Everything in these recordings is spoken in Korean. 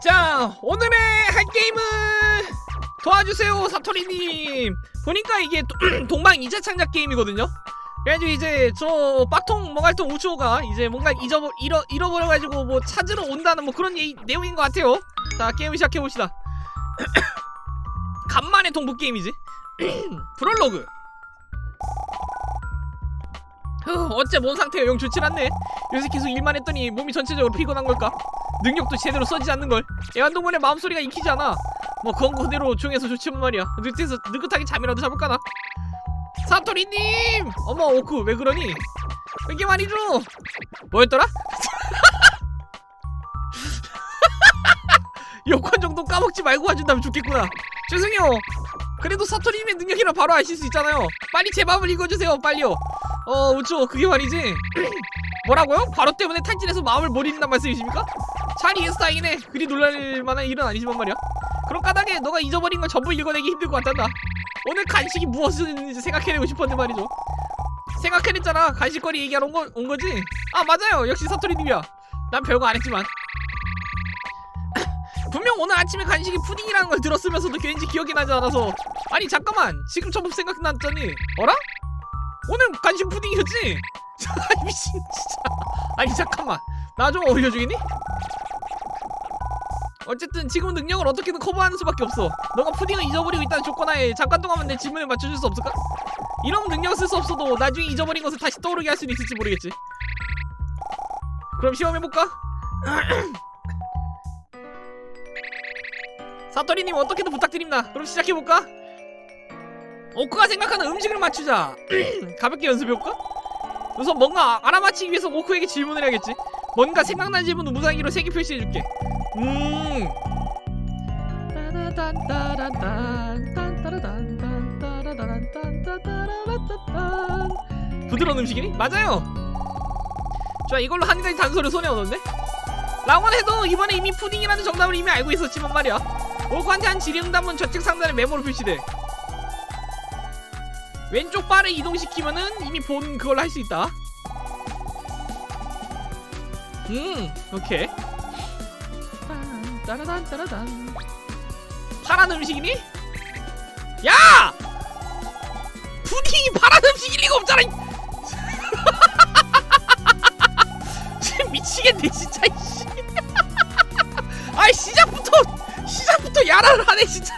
자, 오늘의 할 게임은 도와주세요 사토리님. 보니까 이게 동방 2차 창작 게임이거든요. 그래가지고 이제 저 빡통 머갈통 우초가 이제 뭔가 잃어버려가지고 뭐 찾으러 온다는 뭐 그런 내용인 것 같아요. 자, 게임을 시작해봅시다. 간만에 동부 게임이지. 프롤로그. 어째 몸 상태가 영 좋진 않네. 요새 계속 일만 했더니 몸이 전체적으로 피곤한 걸까? 능력도 제대로 써지지 않는 걸. 애완동물의 마음소리가 익히지 않아. 뭐 그건 그대로 조용해서 좋지만 말이야. 느긋하게 잠이라도 자볼까나? 사토리님! 어머 오크 왜 그러니? 이게 말이죠. 뭐였더라? 요건 정도 까먹지 말고 와준다면 좋겠구나. 죄송해요. 그래도 사토리님의 능력이라 바로 아실 수 있잖아요. 빨리 제 마음을 읽어주세요. 빨리요. 우초 그게 말이지. 뭐라고요? 바로 때문에 탈진해서 마음을 못 읽는단 말씀이십니까? 잘 이해해서 다행이네. 그리 놀랄만한 일은 아니지만 말이야. 그런 까닭에 너가 잊어버린 걸 전부 읽어내기 힘들 것 같단다. 오늘 간식이 무엇이었는지 생각해내고 싶었는데 말이죠. 생각해냈잖아. 간식거리 얘기하러 온 거지? 아 맞아요. 역시 사토리님이야. 난 별거 안 했지만 분명 오늘 아침에 간식이 푸딩이라는 걸 들었으면서도 왠지 기억이 나지 않아서. 아니 잠깐만, 지금 처음 생각났더니 어라? 오늘 간식 푸딩이었지? 미친 진짜. 아니 잠깐만, 나 좀 어울려주겠니? 어쨌든 지금 능력을 어떻게든 커버하는 수밖에 없어. 너가 푸딩을 잊어버리고 있다는 조건하에 잠깐 동안만 내 질문에 맞춰줄 수 없을까? 이런 능력을 쓸 수 없어도 나중에 잊어버린 것을 다시 떠오르게 할 수는 있을지 모르겠지. 그럼 시험해볼까? 사토리님 어떻게든 부탁드립니다. 그럼 시작해볼까? 오크가 생각하는 음식을 맞추자. 가볍게 연습해볼까? 우선 뭔가 알아맞히기 위해서 오크에게 질문을 해야겠지. 뭔가 생각나는 질문은 무작위로 3개 표시해줄게. 부드러운 음식이니? 맞아요! 좋아, 이걸로 한 가지 단서를 손에 얻었네? 라고는 해도 이번에 이미 푸딩이라는 정답을 이미 알고 있었지만 말이야. 오크한테 한 질의응답은 좌측 상단에 메모로 표시돼. 왼쪽 바를 이동시키면은 이미 본 그걸 할 수 있다. 오케이. 따라단 파란 음식이니? 야! 푸딩이 파란 음식일 리가 없잖아. 지금 미치겠네 진짜. 아이 시작부터 야라를 하네 진짜.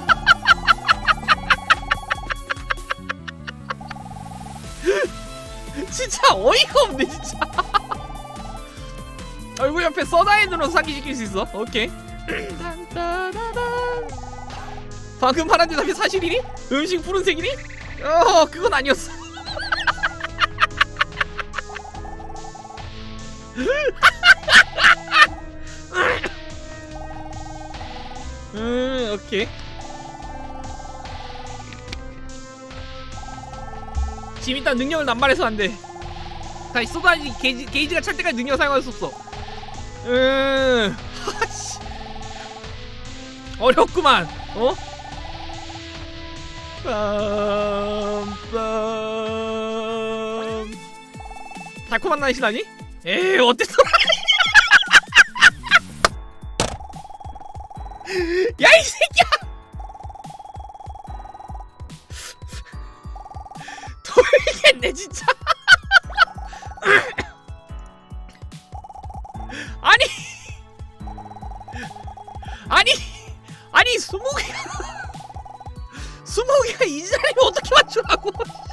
진짜 어이가 없네 진짜. 얼굴 옆에 서다인으로 상기시킬 수 있어. 오케이. 방금 말한 대답이 사실이니? 음식 푸른색이니? 그건 아니었어. 오케이. 지금 일단 능력을 남발해서 안 돼. 다시 쏟아지 게이지가 찰 때까지 능력 사용할 수 없어. 어렵구만. 달콤한 날씨라니? 에이 어땠어? 야 이 새끼야! 돌겠네 진짜. 아니 20개가 이 자리면 어떻게 맞추라고.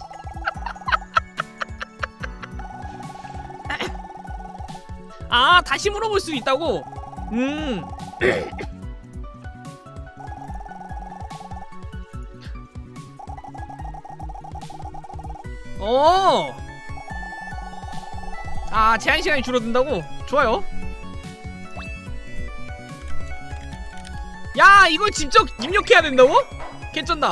아 다시 물어볼 수 있다고? 아 제한시간이 줄어든다고? 좋아요. 야 이걸 직접 입력해야 된다고? 개쩐다.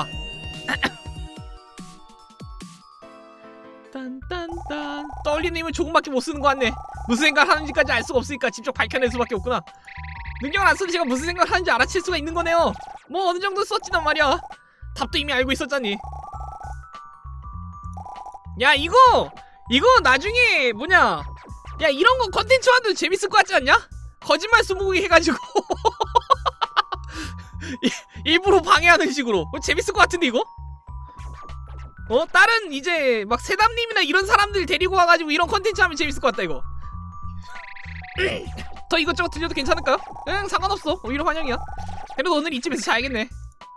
딴딴딴. 떠올리는 힘을 조금밖에 못 쓰는 거 같네. 무슨 생각을 하는지까지 알 수가 없으니까 직접 밝혀낼 수밖에 없구나. 능력을 안 써도 제가 무슨 생각을 하는지 알아챌 수가 있는 거네요. 뭐 어느 정도 썼지단 말이야. 답도 이미 알고 있었잖니. 야 이거 나중에 뭐냐, 야 이런 거 컨텐츠 하도 재밌을 것 같지 않냐? 거짓말 스무고개 해가지고 일부러 방해하는 식으로. 재밌을 것 같은데 이거? 다른 이제 막 세담님이나 이런 사람들 데리고 와가지고 이런 컨텐츠 하면 재밌을 것 같다 이거. 더 이것저것 들려도 괜찮을까요? 응, 상관없어. 오히려 환영이야. 그래도 오늘 이쯤에서 자야겠네.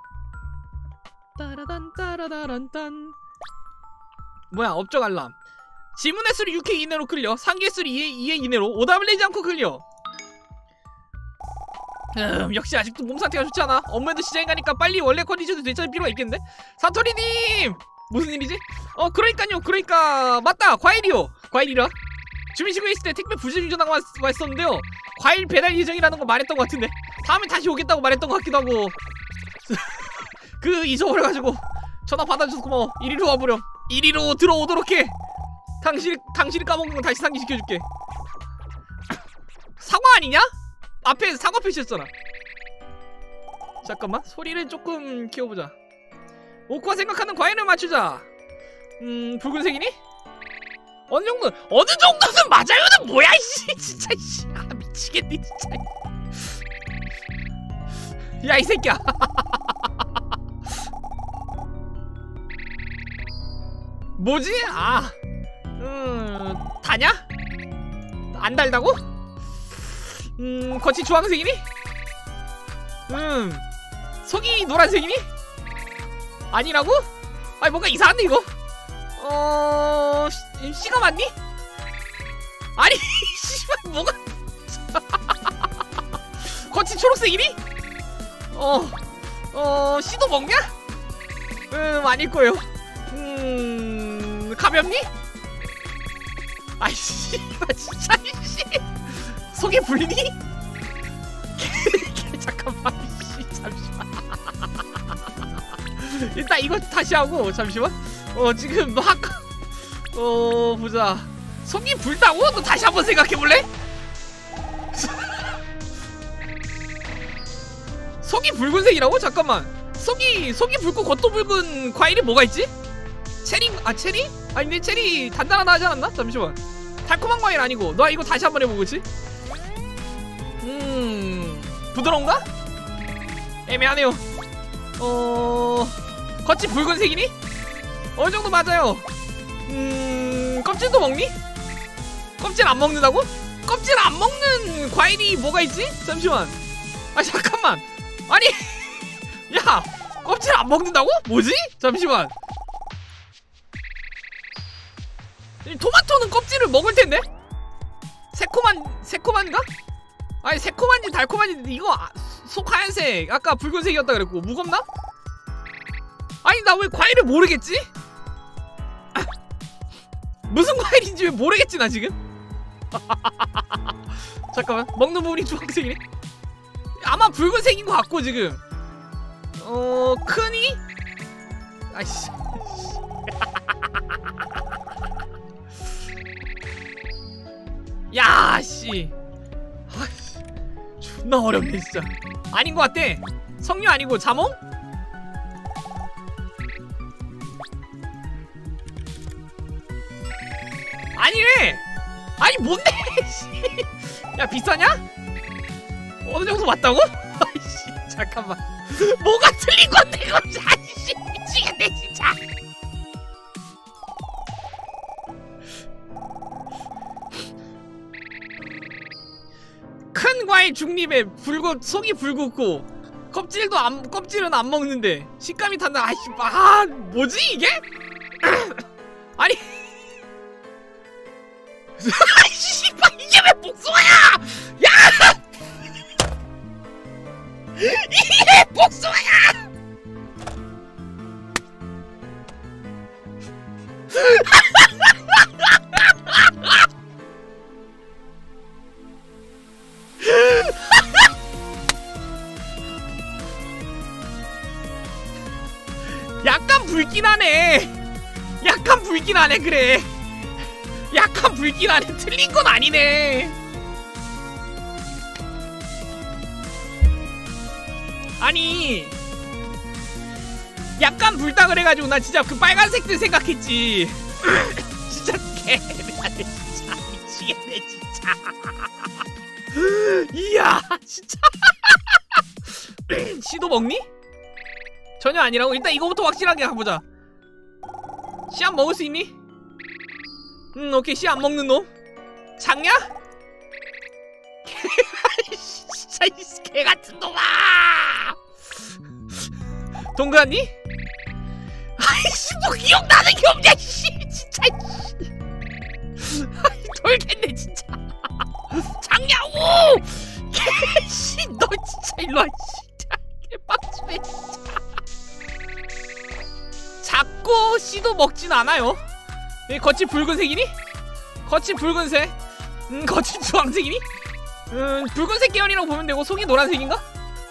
따라단 따라다란딴. 뭐야, 업적 알람. 지문 횟수를 6회 이내로 클리어. 상기 횟수를 2회 이내로. 오답을 내지 않고 클리어. 역시 아직도 몸 상태가 좋지 않아. 업무에도 시작이 가니까 빨리 원래 컨디션을 되찾을 필요가 있겠는데? 사토리님! 무슨 일이지? 그러니까요. 그러니까 맞다. 과일이요. 과일이라. 주민신고에 있을 때 택배 부재중전화가 왔었는데요. 과일 배달 예정이라는 거 말했던 것 같은데 다음에 다시 오겠다고 말했던 것 같기도 하고. 잊어버려가지고 전화 받아줘서 고마워. 이리로 와보렴. 이리로 들어오도록 해. 당신이 까먹은 건 다시 상기시켜줄게. 사과 아니냐? 앞에 사과 표시했잖아. 잠깐만, 소리를 조금 키워보자. 오쿠가 생각하는 과일을 맞추자. 붉은색이니? 어느 정도는 맞아요는 뭐야 이씨. 진짜 이씨. 미치겠네 진짜. 야 이 새끼야. 뭐지? 다냐? 안 달다고? 겉이 주황색이니? 속이 노란색이니? 아니라고? 아니 뭔가 이상한데 이거? 씨가 맞니? 아니 씨발 뭐가. 겉이 초록색이니? 씨도 먹냐? 아닐 거예요. 가볍니? 아이씨 진짜 이씨. 속이 불리니? 잠깐만 씨 잠시만. 일단 이거 다시 하고 잠시만. 지금 너 아까 보자. 속이 불다고? 너 다시 한번 생각해볼래? 속이 붉은색이라고? 잠깐만. 속이 붉고 겉도 붉은 과일이 뭐가 있지? 체리? 체리? 아니 근데 체리 단단하다 하지 않았나? 잠시만. 달콤한 과일 아니고. 너 이거 다시 한번 해보겠지? 부드러운가? 애매하네요. 겉이 붉은색이니? 어느 정도 맞아요. 껍질도 먹니? 껍질 안 먹는다고? 껍질 안 먹는 과일이 뭐가 있지? 잠시만. 잠깐만. 아니 야 껍질 안 먹는다고? 뭐지? 잠시만. 토마토는 껍질을 먹을 텐데? 새콤한가? 아니 새콤한지 달콤한지 이거 속 하얀색 아까 붉은색이었다 그랬고 무겁나? 아니 나 왜 과일을 모르겠지? 무슨 과일인지 왜 모르겠지 나 지금? 잠깐만. 먹는 부분이 주황색이네? 아마 붉은색인 것 같고 지금. 크니? 아이씨. 야 씨. 존나 어렵네 진짜. 아닌 것 같아. 석류 아니고 자몽? 아니래. 아니 뭔데? 야 비싸냐? 어느 정도 맞다고? 아이씨 잠깐만. 뭐가 틀린 건데 이거. 아이씨 미치겠네 진짜. 큰 과일 중립에 속이 붉고 껍질은 안 먹는데 식감이 단단. 아이씨 뭐지 이게? 아니 아이씨 이게 왜 복숭아야? 야 이게 복숭아야? 약간 붉긴 하네. 약간 붉긴 하네. 그래 약간 붉긴 하네. 틀린 건 아니네. 아니 약간 붉다 그래가지고 나 진짜 그 빨간색들 생각했지. 진짜 개미안해 진짜. 미치겠네 진짜. 이야 진짜. 씨도 먹니? 전혀 아니라고? 일단 이거부터 확실하게 가보자. 씨 안 먹을 수 있니? 오케이. 씨 안 먹는 놈. 작냐? 진짜 이 개같은 놈아! 동그랗니? 아이씨 뭐 기억나는 게 없냐 씨 진짜 아이 돌겠네 진짜. 작냐고! 씨 너 진짜 일로와 진짜 개빡치네 진짜. 작고 씨도 먹진 않아요. 겉이 붉은색이니? 겉이 붉은색. 겉이 주황색이니? 붉은색 계열이라고 보면 되고 속이 노란색인가?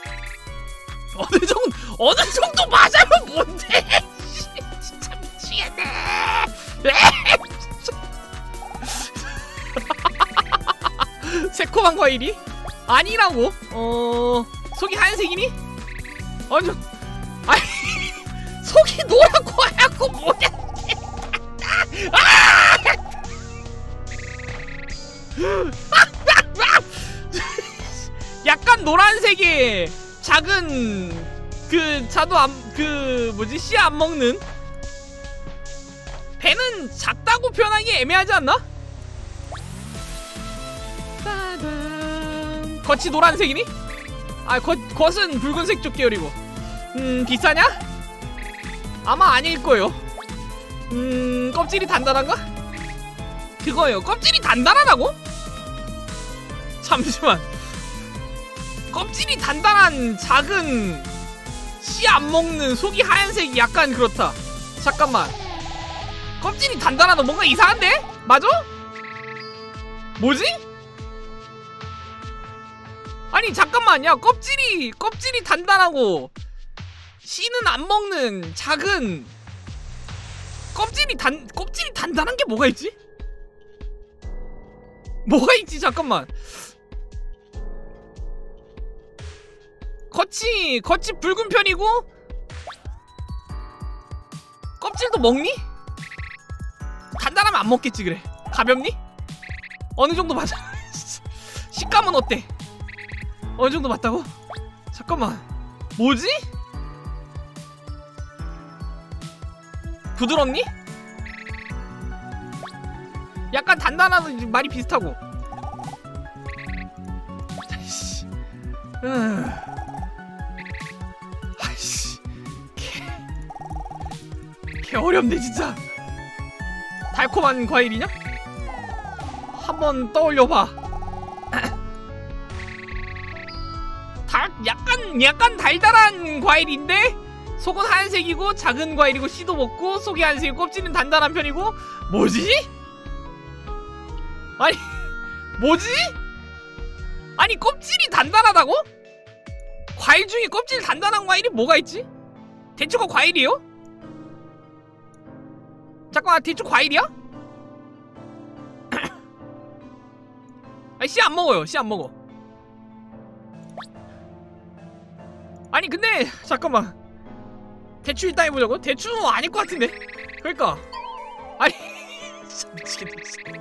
어느 정도 맞아요 뭔데? 진짜 미치겠네. 새콤한 과일이? 아니라고? 속이 하얀색이니? 아니 속이 노랗고 하얗고 뭐냐? 약간 노란색에 작은 씨 안 먹는 배는 작다고 표현하기 애매하지 않나? 겉이 노란색이니? 겉은 붉은색 쪽 계열이고. 비싸냐? 아마 아닐 거예요. 껍질이 단단한가? 그거예요. 껍질이 단단하다고? 잠시만. 껍질이 단단한 작은 씨 안 먹는 속이 하얀색이 약간 그렇다. 잠깐만. 껍질이 단단하다. 뭔가 이상한데? 맞아? 뭐지? 아니 잠깐만. 야 껍질이 단단하고 씨는 안 먹는 작은 껍질이 단단한 게 뭐가 있지? 뭐가 있지? 잠깐만. 겉이 붉은 편이고 껍질도 먹니? 단단하면 안 먹겠지. 그래. 가볍니? 어느 정도 맞아? 식감은 어때? 어느 정도 맞다고? 잠깐만. 뭐지? 부드럽니? 약간 단단한 말이 비슷하고. 아이씨. 아이씨. 개 어렵네 진짜. 달콤한 과일이냐? 한번 떠올려봐. 약간 달달한 과일인데 속은 하얀색이고 작은 과일이고 씨도 먹고 속이 하얀색이고 껍질은 단단한 편이고. 뭐지? 아니 뭐지? 아니 껍질이 단단하다고? 과일 중에 껍질 단단한 과일이 뭐가 있지? 대추가 과일이에요? 잠깐만. 대추 과일이야? 아니 씨 안 먹어요. 씨 안 먹어. 아니 근데 잠깐만. 대추 일단 해보자고? 대추 아닐 것 같은데? 그러니까 아니 진짜 미치겠네 진짜.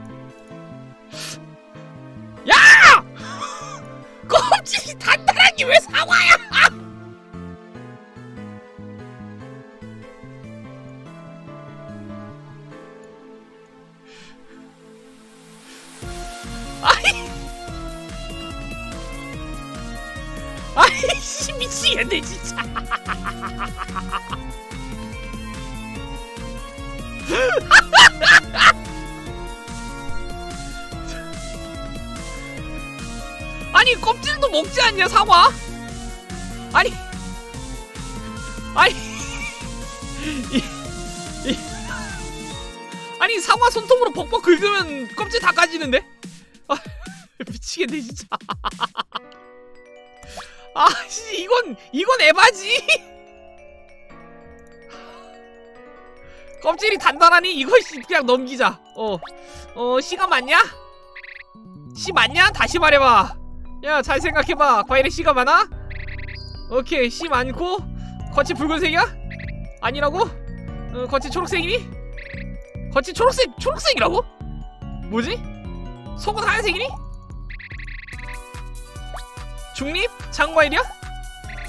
야! 껍질이 단단한 게 왜 사과야? 아이씨 미치겠네 진짜. 아니 껍질도 먹지 않냐 사과? 아니 아니 사과 손톱으로 벅벅 긁으면 껍질 다 까지는데? 아, 미치겠네 진짜. 아씨 이건 에바지. 껍질이 단단하니 이거 그냥 넘기자. 씨가 맞냐? 씨 맞냐? 다시 말해봐. 야 잘 생각해봐. 과일에 씨가 많아? 오케이 씨 많고 겉이 붉은색이야? 아니라고? 겉이 초록색이니? 겉이 초록색이라고? 뭐지? 속은 하얀색이니? 중립? 작은 과일이야?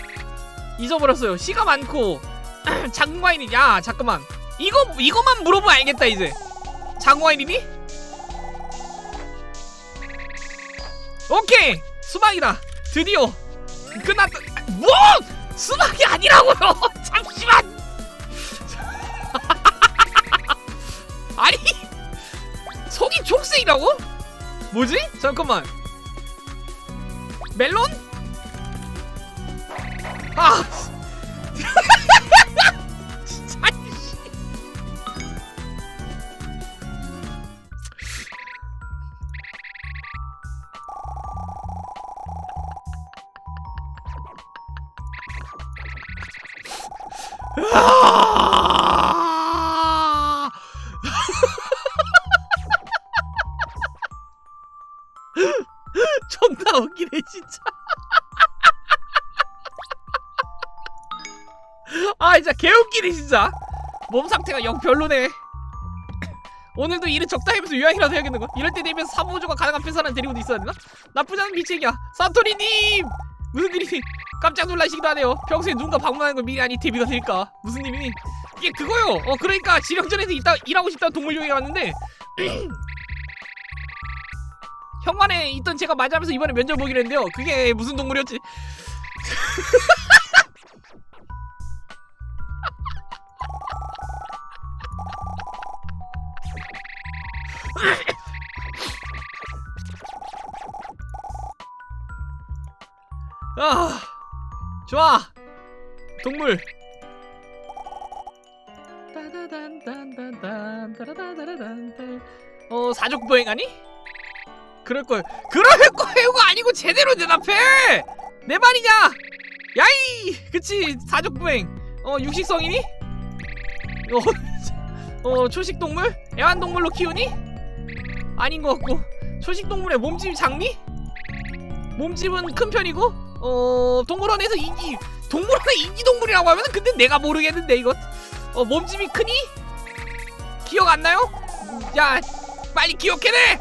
잊어버렸어요. 시가 많고 장과 이름. 야 잠깐만, 이거만 물어보면 알겠다. 이제 장과 이름이? 오케이, 수박이다. 드디어 끝났다. 뭐? 수박이 아니라고요. 잠시만. 아니, 속이 초록색이라고? 뭐지? 잠깐만. 멜론? 아 진짜. 존나 웃기네 진짜. 아 진짜 개웃기네 진짜. 몸 상태가 영 별로네. 오늘도 일을 적다 하면서 요양이라도 해야겠는걸? 이럴 때 되면 사무조가 가능한 회사는 데리고도 있어야 되나? 나쁘지 않은 미치기야. 사토리님! 무슨 일이니? 깜짝 놀라시기도 하네요. 평소에 누군가 방문하는 걸 미리 아니 데뷔가 될까? 무슨 일이니? 이게 그거요. 그러니까 지령전에서 일하고 싶다는 동물용에 왔는데 현관에 있던 제가 맞이하면서 이번에 면접 보기로 했는데요. 그게 무슨 동물이었지? 아, 좋아. 동물. 사족보행 아니? 그럴걸. 그럴 거예요가 아니고 제대로 대답해. 내 말이냐? 야이. 그치, 사족보행. 육식성이니? 초식동물? 애완동물로 키우니? 아닌 것 같고. 초식동물의 몸집이 작니? 몸집은 큰 편이고, 동물원에서 동물원의 인기동물이라고 하면 근데 내가 모르겠는데 이것. 몸집이 크니? 기억 안 나요? 야, 빨리 기억해내!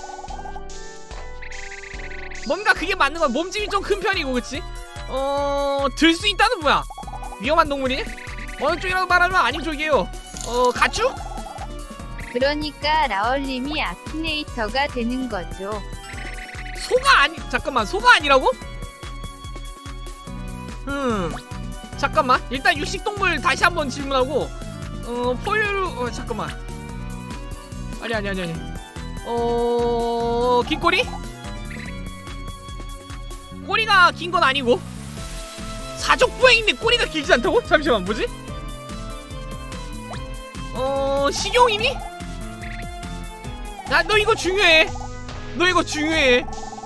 뭔가 그게 맞는 거야. 몸집이 좀 큰 편이고, 그치? 들 수 있다는 뭐야? 위험한 동물이네? 어느 쪽이라고 말하면 아닌 쪽이에요. 가축? 그러니까 라얼님이 아키네이터가 되는 거죠. 소가 아니, 잠깐만, 소가 아니라고? 잠깐만. 일단 육식동물 다시 한번 질문하고, 포유류, 잠깐만. 아니. 긴 꼬리? 꼬리가 긴 건 아니고. 사족보행인데 꼬리가 길지 않다고? 잠시만, 뭐지? 식용이니? 너 이거 중요해. 너 이거 중요해.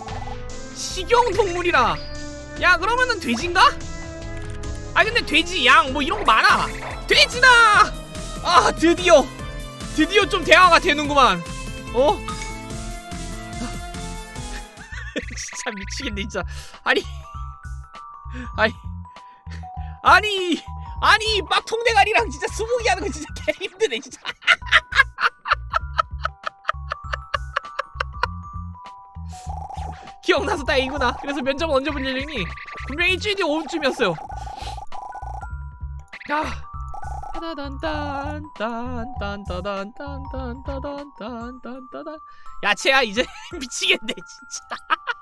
식용동물이라. 야, 그러면은 돼지인가? 아, 근데 돼지, 양, 뭐 이런 거 많아. 돼지다! 아, 드디어 좀 대화가 되는구만. 진짜 미치겠네 진짜. 아니 빡통대가리랑 진짜 수복이 하는 거 진짜 개 힘드네 진짜. 기억나서 다행이구나. 그래서 면접은 언제 본 예정이니? 분명히 일주일 뒤 오후쯤이었어요. 야, 야채야 이제 미치겠네 진짜.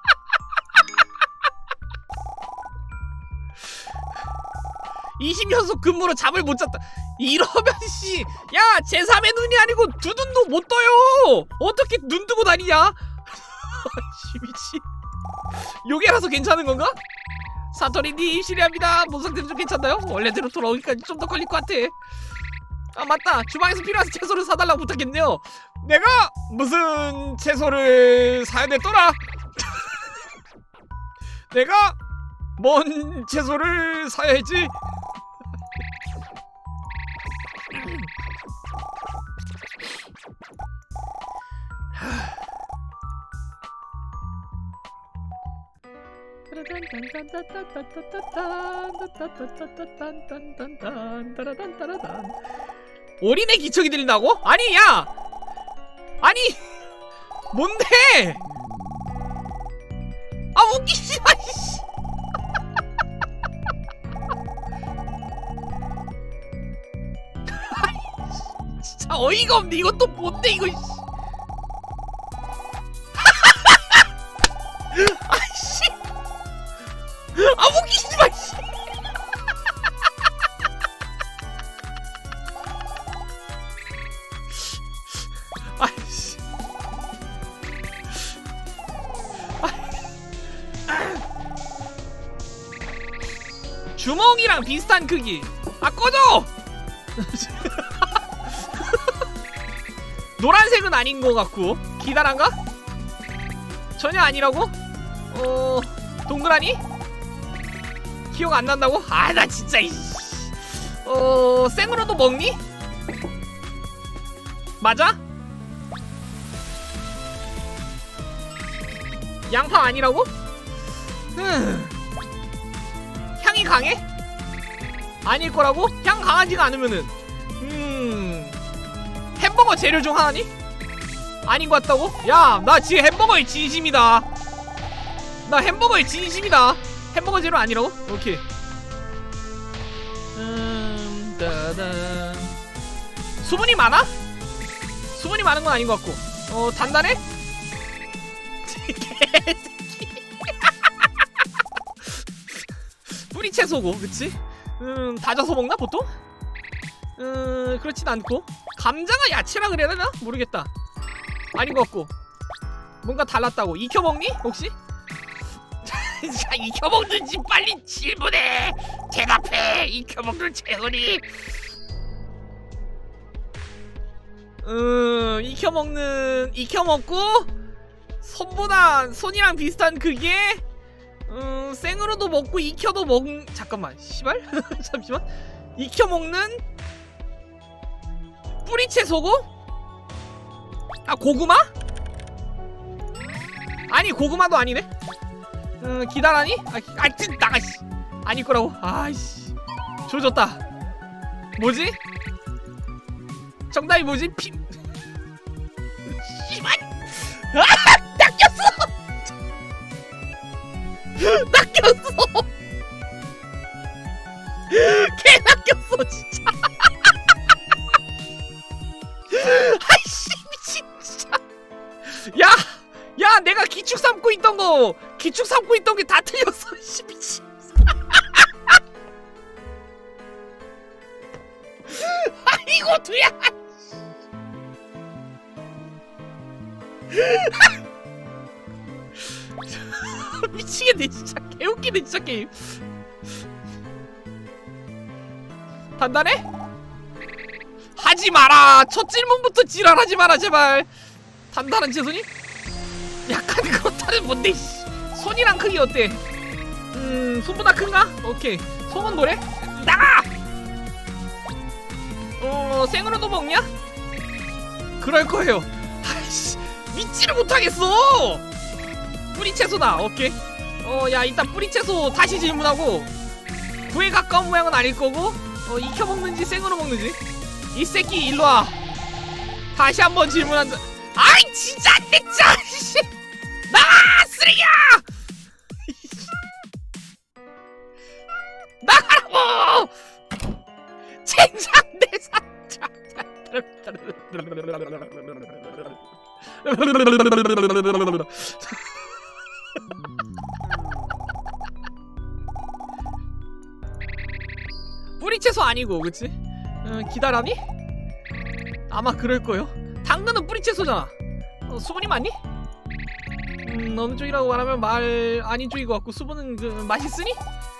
(20연속) 근무로 잠을 못 잤다. 이러면 씨, 야, 제3의 눈이 아니고 두 눈도 못 떠요. 어떻게 눈 뜨고 다니냐? 씨, 미치. 요게라서 괜찮은 건가? 사토리님 실례합니다. 몸 상태는 좀 괜찮나요? 원래대로 돌아오기까지 좀 더 걸릴 것 같아. 아, 맞다. 주방에서 필요한 채소를 사달라고 부탁했네요. 내가 무슨 채소를 사야 됐더라? 내가 뭔 채소를 사야 했지? 어린애 기척이 들린다고? 아니, 야! 아니! 뭔데? 아, 웃기지 마, 씨! 아 어이가 없네. 이건 또 뭔데 이거. 아이씨. 아 웃기지 마. 씨. 아이씨. 주먹이랑 비슷한 크기. 아 꺼져. 노란색은 아닌 것 같고. 기다란가? 전혀 아니라고? 동그라니? 기억 안 난다고? 아 나 진짜 생으로도 먹니? 맞아? 양파 아니라고? 향이 강해? 아닐 거라고? 향 강하지가 않으면은 햄버거 재료 중 하나니? 아닌 것 같다고? 야, 나 지금 햄버거의 진심이다. 나 햄버거의 진심이다. 햄버거 재료 아니라고? 오케이. 따단. 수분이 많아? 수분이 많은 건 아닌 것 같고. 단단해? 뿌리채소고, 그치? 다져서 먹나 보통? 그렇진 않고. 감자가 야채라 그래야 되나? 모르겠다. 아닌 것 같고. 뭔가 달랐다고. 익혀 먹니? 혹시? 자, 익혀 먹는지 빨리 질문해. 대답해. 익혀 먹는 채소니. 익혀 먹고 손이랑 비슷한 그게 생으로도 먹고 익혀도 잠깐만 씨발. 잠시만. 익혀 먹는 뿌리채소고? 아 고구마? 아니 고구마도 아니네. 기다라니? 나가씨. 아닐 거라고. 아이씨 조졌다. 뭐지? 정답이 뭐지? 씨발. 낚였어. 낚였어. 개 낚였어 진짜. 아이씨 미친 진짜. 야 내가 기축 삼고 있던 게 다 틀렸어. 씨 미친. 아이고 두야. 미치겠네 진짜. 개웃기네 진짜 게임. 단단해? 하지마라. 첫 질문부터 지랄하지 마라 제발. 단단한 채소니? 약간 그렇다는 뭔데. 손이랑 크기 어때? 손보다 큰가? 오케이. 손은 뭐래? 나가! 생으로도 먹냐? 그럴 거예요. 아이씨 믿지를 못하겠어. 뿌리채소다. 오케이. 야 일단 뿌리채소 다시 질문하고. 구에 가까운 모양은 아닐 거고. 익혀 먹는지 생으로 먹는지. 이 새끼 일로와. 다시 한번 질문한다. 아이 진짜 안 됐자. 나가 쓰레기야. 나가라고. 젠장 내 상자. 뿌리채소 아니고 그치? 기다라니? 아마 그럴 거요. 당근은 뿌리채소잖아. 수분이 많니? 어느 쪽이라고 말하면 말 아닌 쪽인 것 같고 수분은 맛있으니?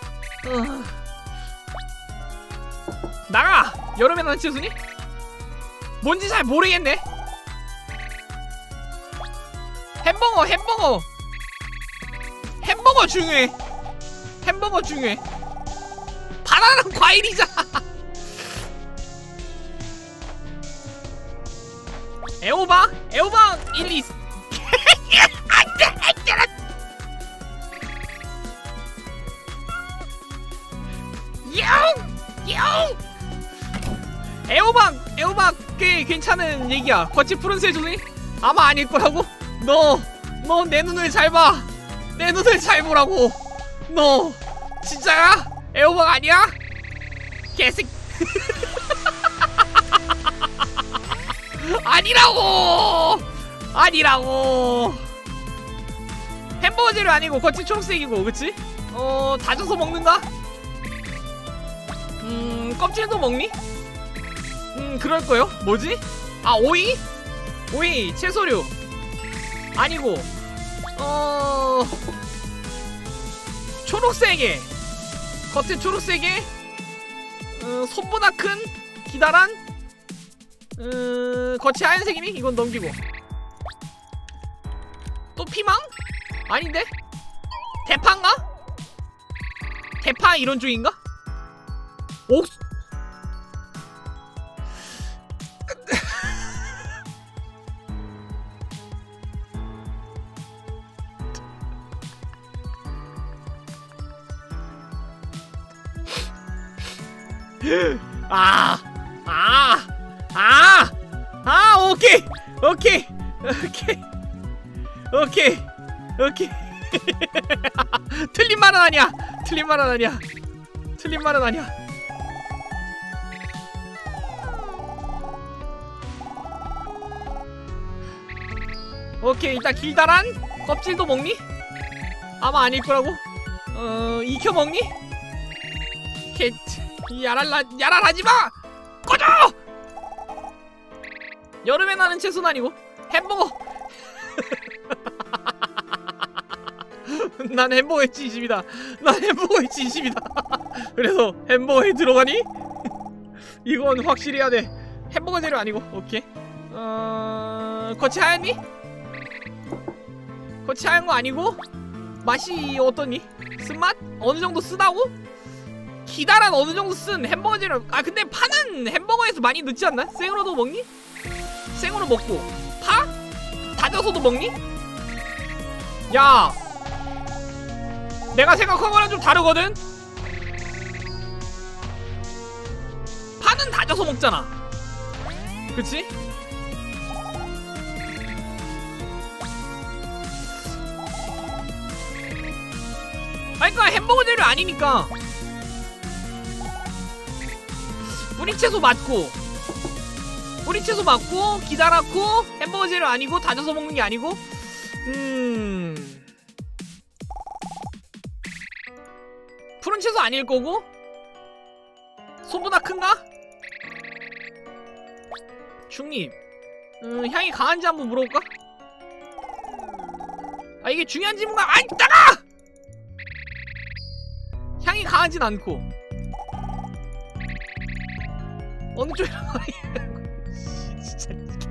나가! 여름에 나는 채소니? 뭔지 잘 모르겠네. 햄버거 중요해. 햄버거 중요해. 바나나는 과일이잖아. 애호박 1, 2 안돼 애호박 꽤 괜찮은 얘기야. 겉이 푸른색 주니? 아마 아닐 거라고? 너 내 눈을 잘 봐. 내 눈을 잘 보라고. 너 진짜야? 애호박 아니야? 개새끼. 아니라고! 아니라고! 햄버거 재료 아니고 겉이 초록색이고, 그치? 다져서 먹는가? 껍질도 먹니? 그럴거요? 뭐지? 아, 오이? 오이, 채소류 아니고 초록색에 겉에 초록색에 손보다 큰 기다란 겉이 하얀색이니? 이건 넘기고 또 피망? 아닌데? 대파인가? 대파 이런 쪽인가? 옥수 오케이 오케이 오케이 오케이 오케이 틀린 말은 아니야. 틀린 말은 아니야. 틀린 말은 아니야. 오케이, 일단 길다란 껍질도 먹니? 아마 아닐 거라고. 익혀 먹니? 야랄하지 마! 꺼져! 여름에 나는 채소는 아니고 햄버거. 난 햄버거에 진심이다. 난 햄버거에 진심이다. 그래서 햄버거에 들어가니? 이건 확실히 해야 돼. 햄버거 재료 아니고. 오케이. 겉이 하얗니? 겉이 하얀 거 아니고 맛이 어떠니? 쓴맛? 어느 정도 쓰다고? 기다란 어느 정도 쓴 햄버거 재료. 아 근데 파는 햄버거에서 많이 넣지 않나? 생으로도 먹니? 생으로 먹고 파? 다져서도 먹니? 야, 내가 생각한 거랑 좀 다르거든? 파는 다져서 먹잖아. 그치? 그러니까 햄버거 재료 아니니까 뿌리채소 맞고 뿌리채소 맞고 기다랗고 햄버거 재료 아니고 다져서 먹는 게 아니고 푸른 채소 아닐 거고 손보다 큰가? 중립. 향이 강한지 한번 물어볼까? 아 이게 중요한 질문가? 아이 따가! 향이 강하진 않고 어느 쪽이라고 진짜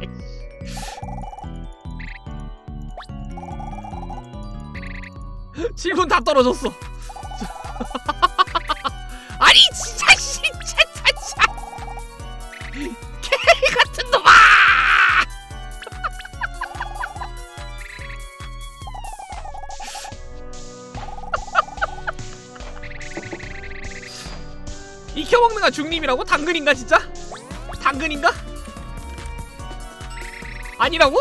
질문 다 떨어졌어. 아니 진짜 진짜 개 같은 놈아! 익혀먹는가 중립이라고? 당근인가 진짜? 당근인가? 아니라고?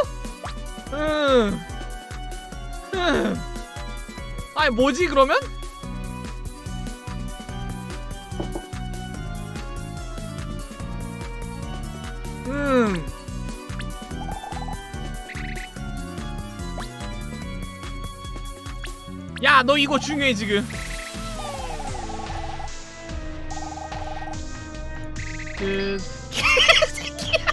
아니 뭐지 그러면? 야 너 이거 중요해 지금. 개새끼야.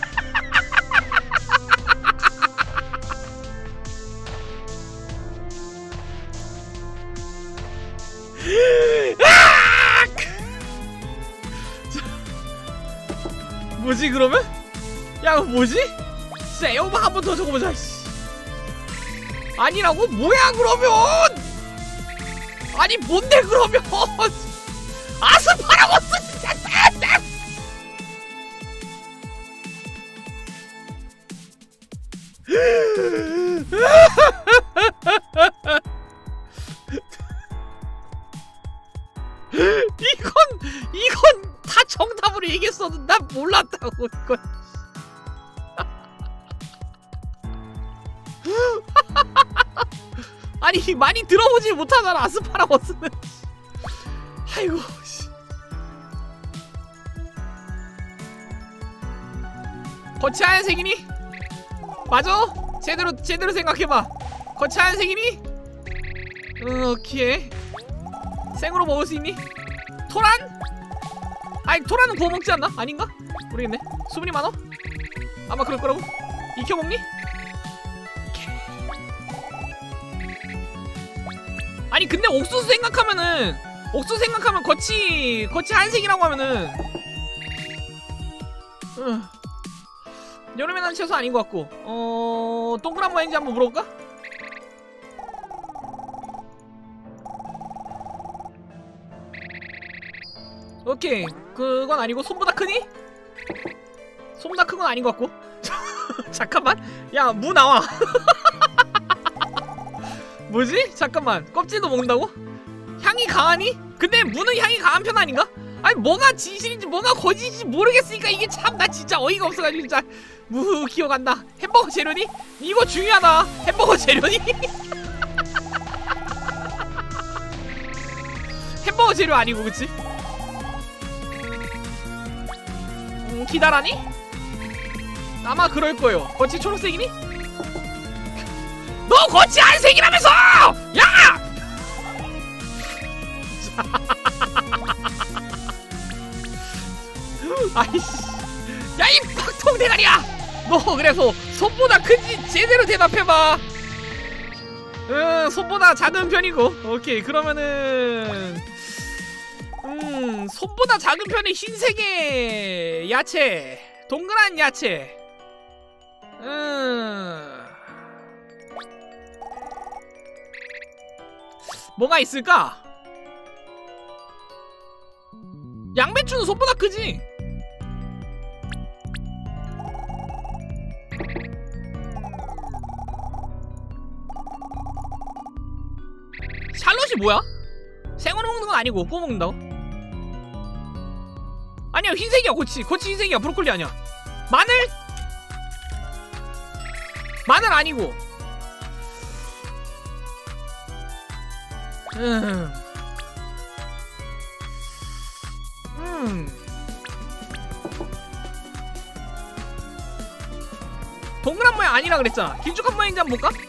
뭐지 그러면? 야 뭐지? 진짜 에어바 한 번 더 적어보자. 아니라고? 뭐야 그러면? 아니 뭔데 그러면? 아스파라거스 진짜. 이건 다 정답으로 얘기했어도 난 몰랐다고 이건. 아니 많이 들어보지 못하잖아 아스파라거스는. 아이고 씨. 거치 하얀색이니? 맞아? 제대로 생각해봐. 거치 하얀색이니? 오케이. 생으로 먹을 수 있니? 토란? 아니 토란은 구워 먹지 않나? 아닌가? 모르겠네. 수분이 많아? 아마 그럴 거라고. 익혀 먹니? 아니 근데 옥수수 생각하면 거치 하얀색이라고 하면은 여름에 난 채소 아닌 것 같고. 동그란 모양인지 한번 물어볼까? 오케이. 그건 아니고 손보다 크니? 손보다 큰 건 아닌 것 같고. 잠깐만. 야, 무 나와. 뭐지? 잠깐만. 껍질도 먹는다고? 향이 강하니? 근데 무는 향이 강한 편 아닌가? 아니 뭐가 진실인지 뭐가 거짓인지 모르겠으니까 이게 참 나 진짜 어이가 없어가지고 진짜. 무 기억 안 나. 햄버거 재료니? 이거 중요하다. 햄버거 재료니? 햄버거 재료 아니고 그치? 기다라니? 아마 그럴 거예요. 거치 초록색이니? 너 거치 안색이라면서! 야! 아이씨. 야, 이 팍통 대가리야! 너 그래서 손보다 큰지 제대로 대답해봐. 손보다 작은 편이고. 오케이. 그러면은 손보다 작은 편의 흰색의 야채, 동그란 야채. 뭐가 있을까? 양배추는 손보다 크지? 샬롯이 뭐야? 생으로 먹는 건 아니고 구워 먹는다고? 아니야, 흰색이야. 고치 흰색이야. 브로콜리 아니야. 마늘? 마늘 아니고. 동그란 모양 아니라 그랬잖아. 길쭉한 모양인지 한번 볼까?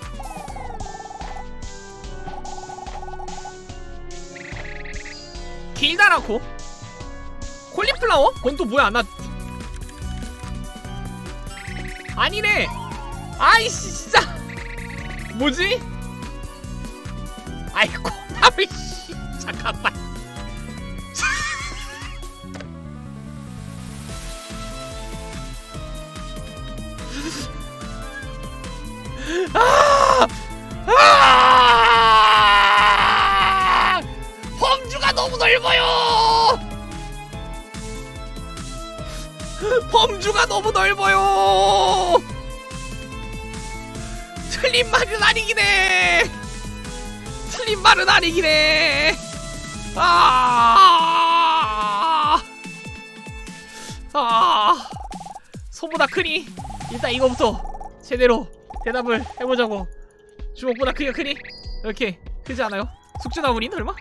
길다랗고. 콜리플라워? 그건 또 뭐야? 나 아니네. 아이씨 진짜. 뭐지? 아이고 아이씨. 잠깐만. 범주가 너무 넓어요. 범주가 너무 넓어요. 틀린 말은 아니기네. 틀린 말은 아니기네. 손보다 크니? 일단 이거부터 제대로 대답을 해보자고. 주먹보다 크기가 크니? 이렇게 크지 않아요? 숙주나물인 설마?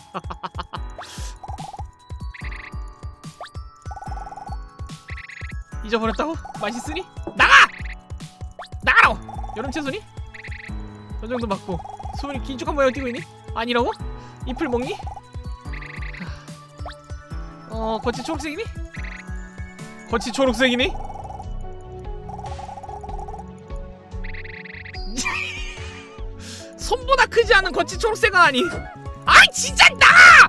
잊어버렸다고? 맛있으니? 나가! 나가라고! 여름 채소니? 저 정도 맞고 수분이 긴축한 모양을 띄고 있니? 아니라고? 잎을 먹니? 거치 초록색이니? 거치 초록색이니? 손보다 크지 않은 거치 초록색은 아니. 아이 진짜 나가!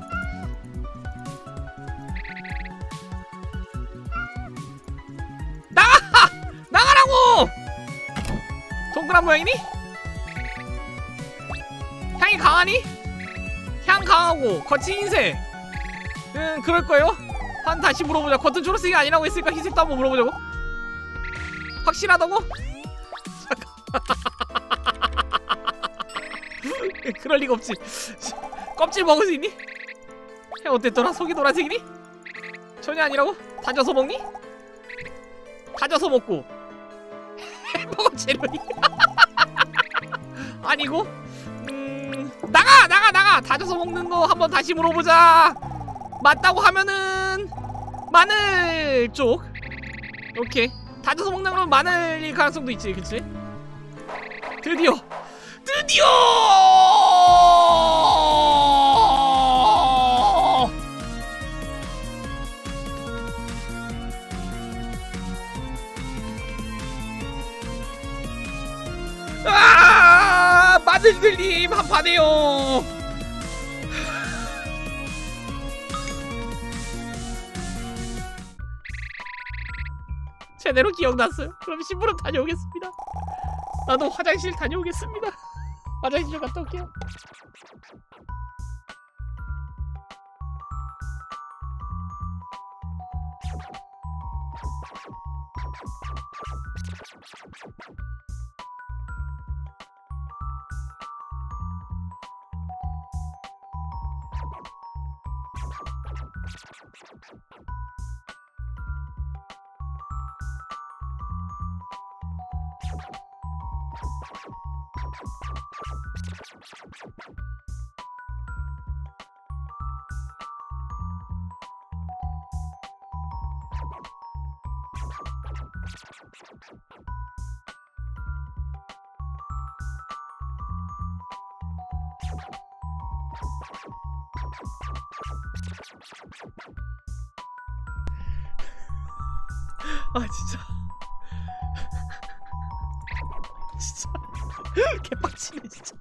나가! 나가라고! 동그란 모양이니? 향이 강하니? 향 강하고 거치 흰색. 그럴거예요. 한 다시 물어보자. 겉은 초록색이 아니라고 했으니까 흰색도 한번 물어보자고. 확실하다고? 그럴 리가 없지. 껍질 먹을 수 있니? 해 어땠더라? 속이 노란색이니? 전혀 아니라고? 다져서 먹니? 다져서 먹고 햄버거 재료니? 아니고? 나가! 다져서 먹는 거 한번 다시 물어보자. 맞다고 하면은 마늘 쪽. 오케이. 다져서 먹는 건 마늘일 가능성도 있지, 그치? 드디어! 아, 마늘들님 한판해요. 제대로 기억났어요. 그럼 심부름 다녀오겠습니다. 나도 화장실 다녀오겠습니다. 화장실 좀 갔다 올게요. 아 진짜 개빡치네 진짜.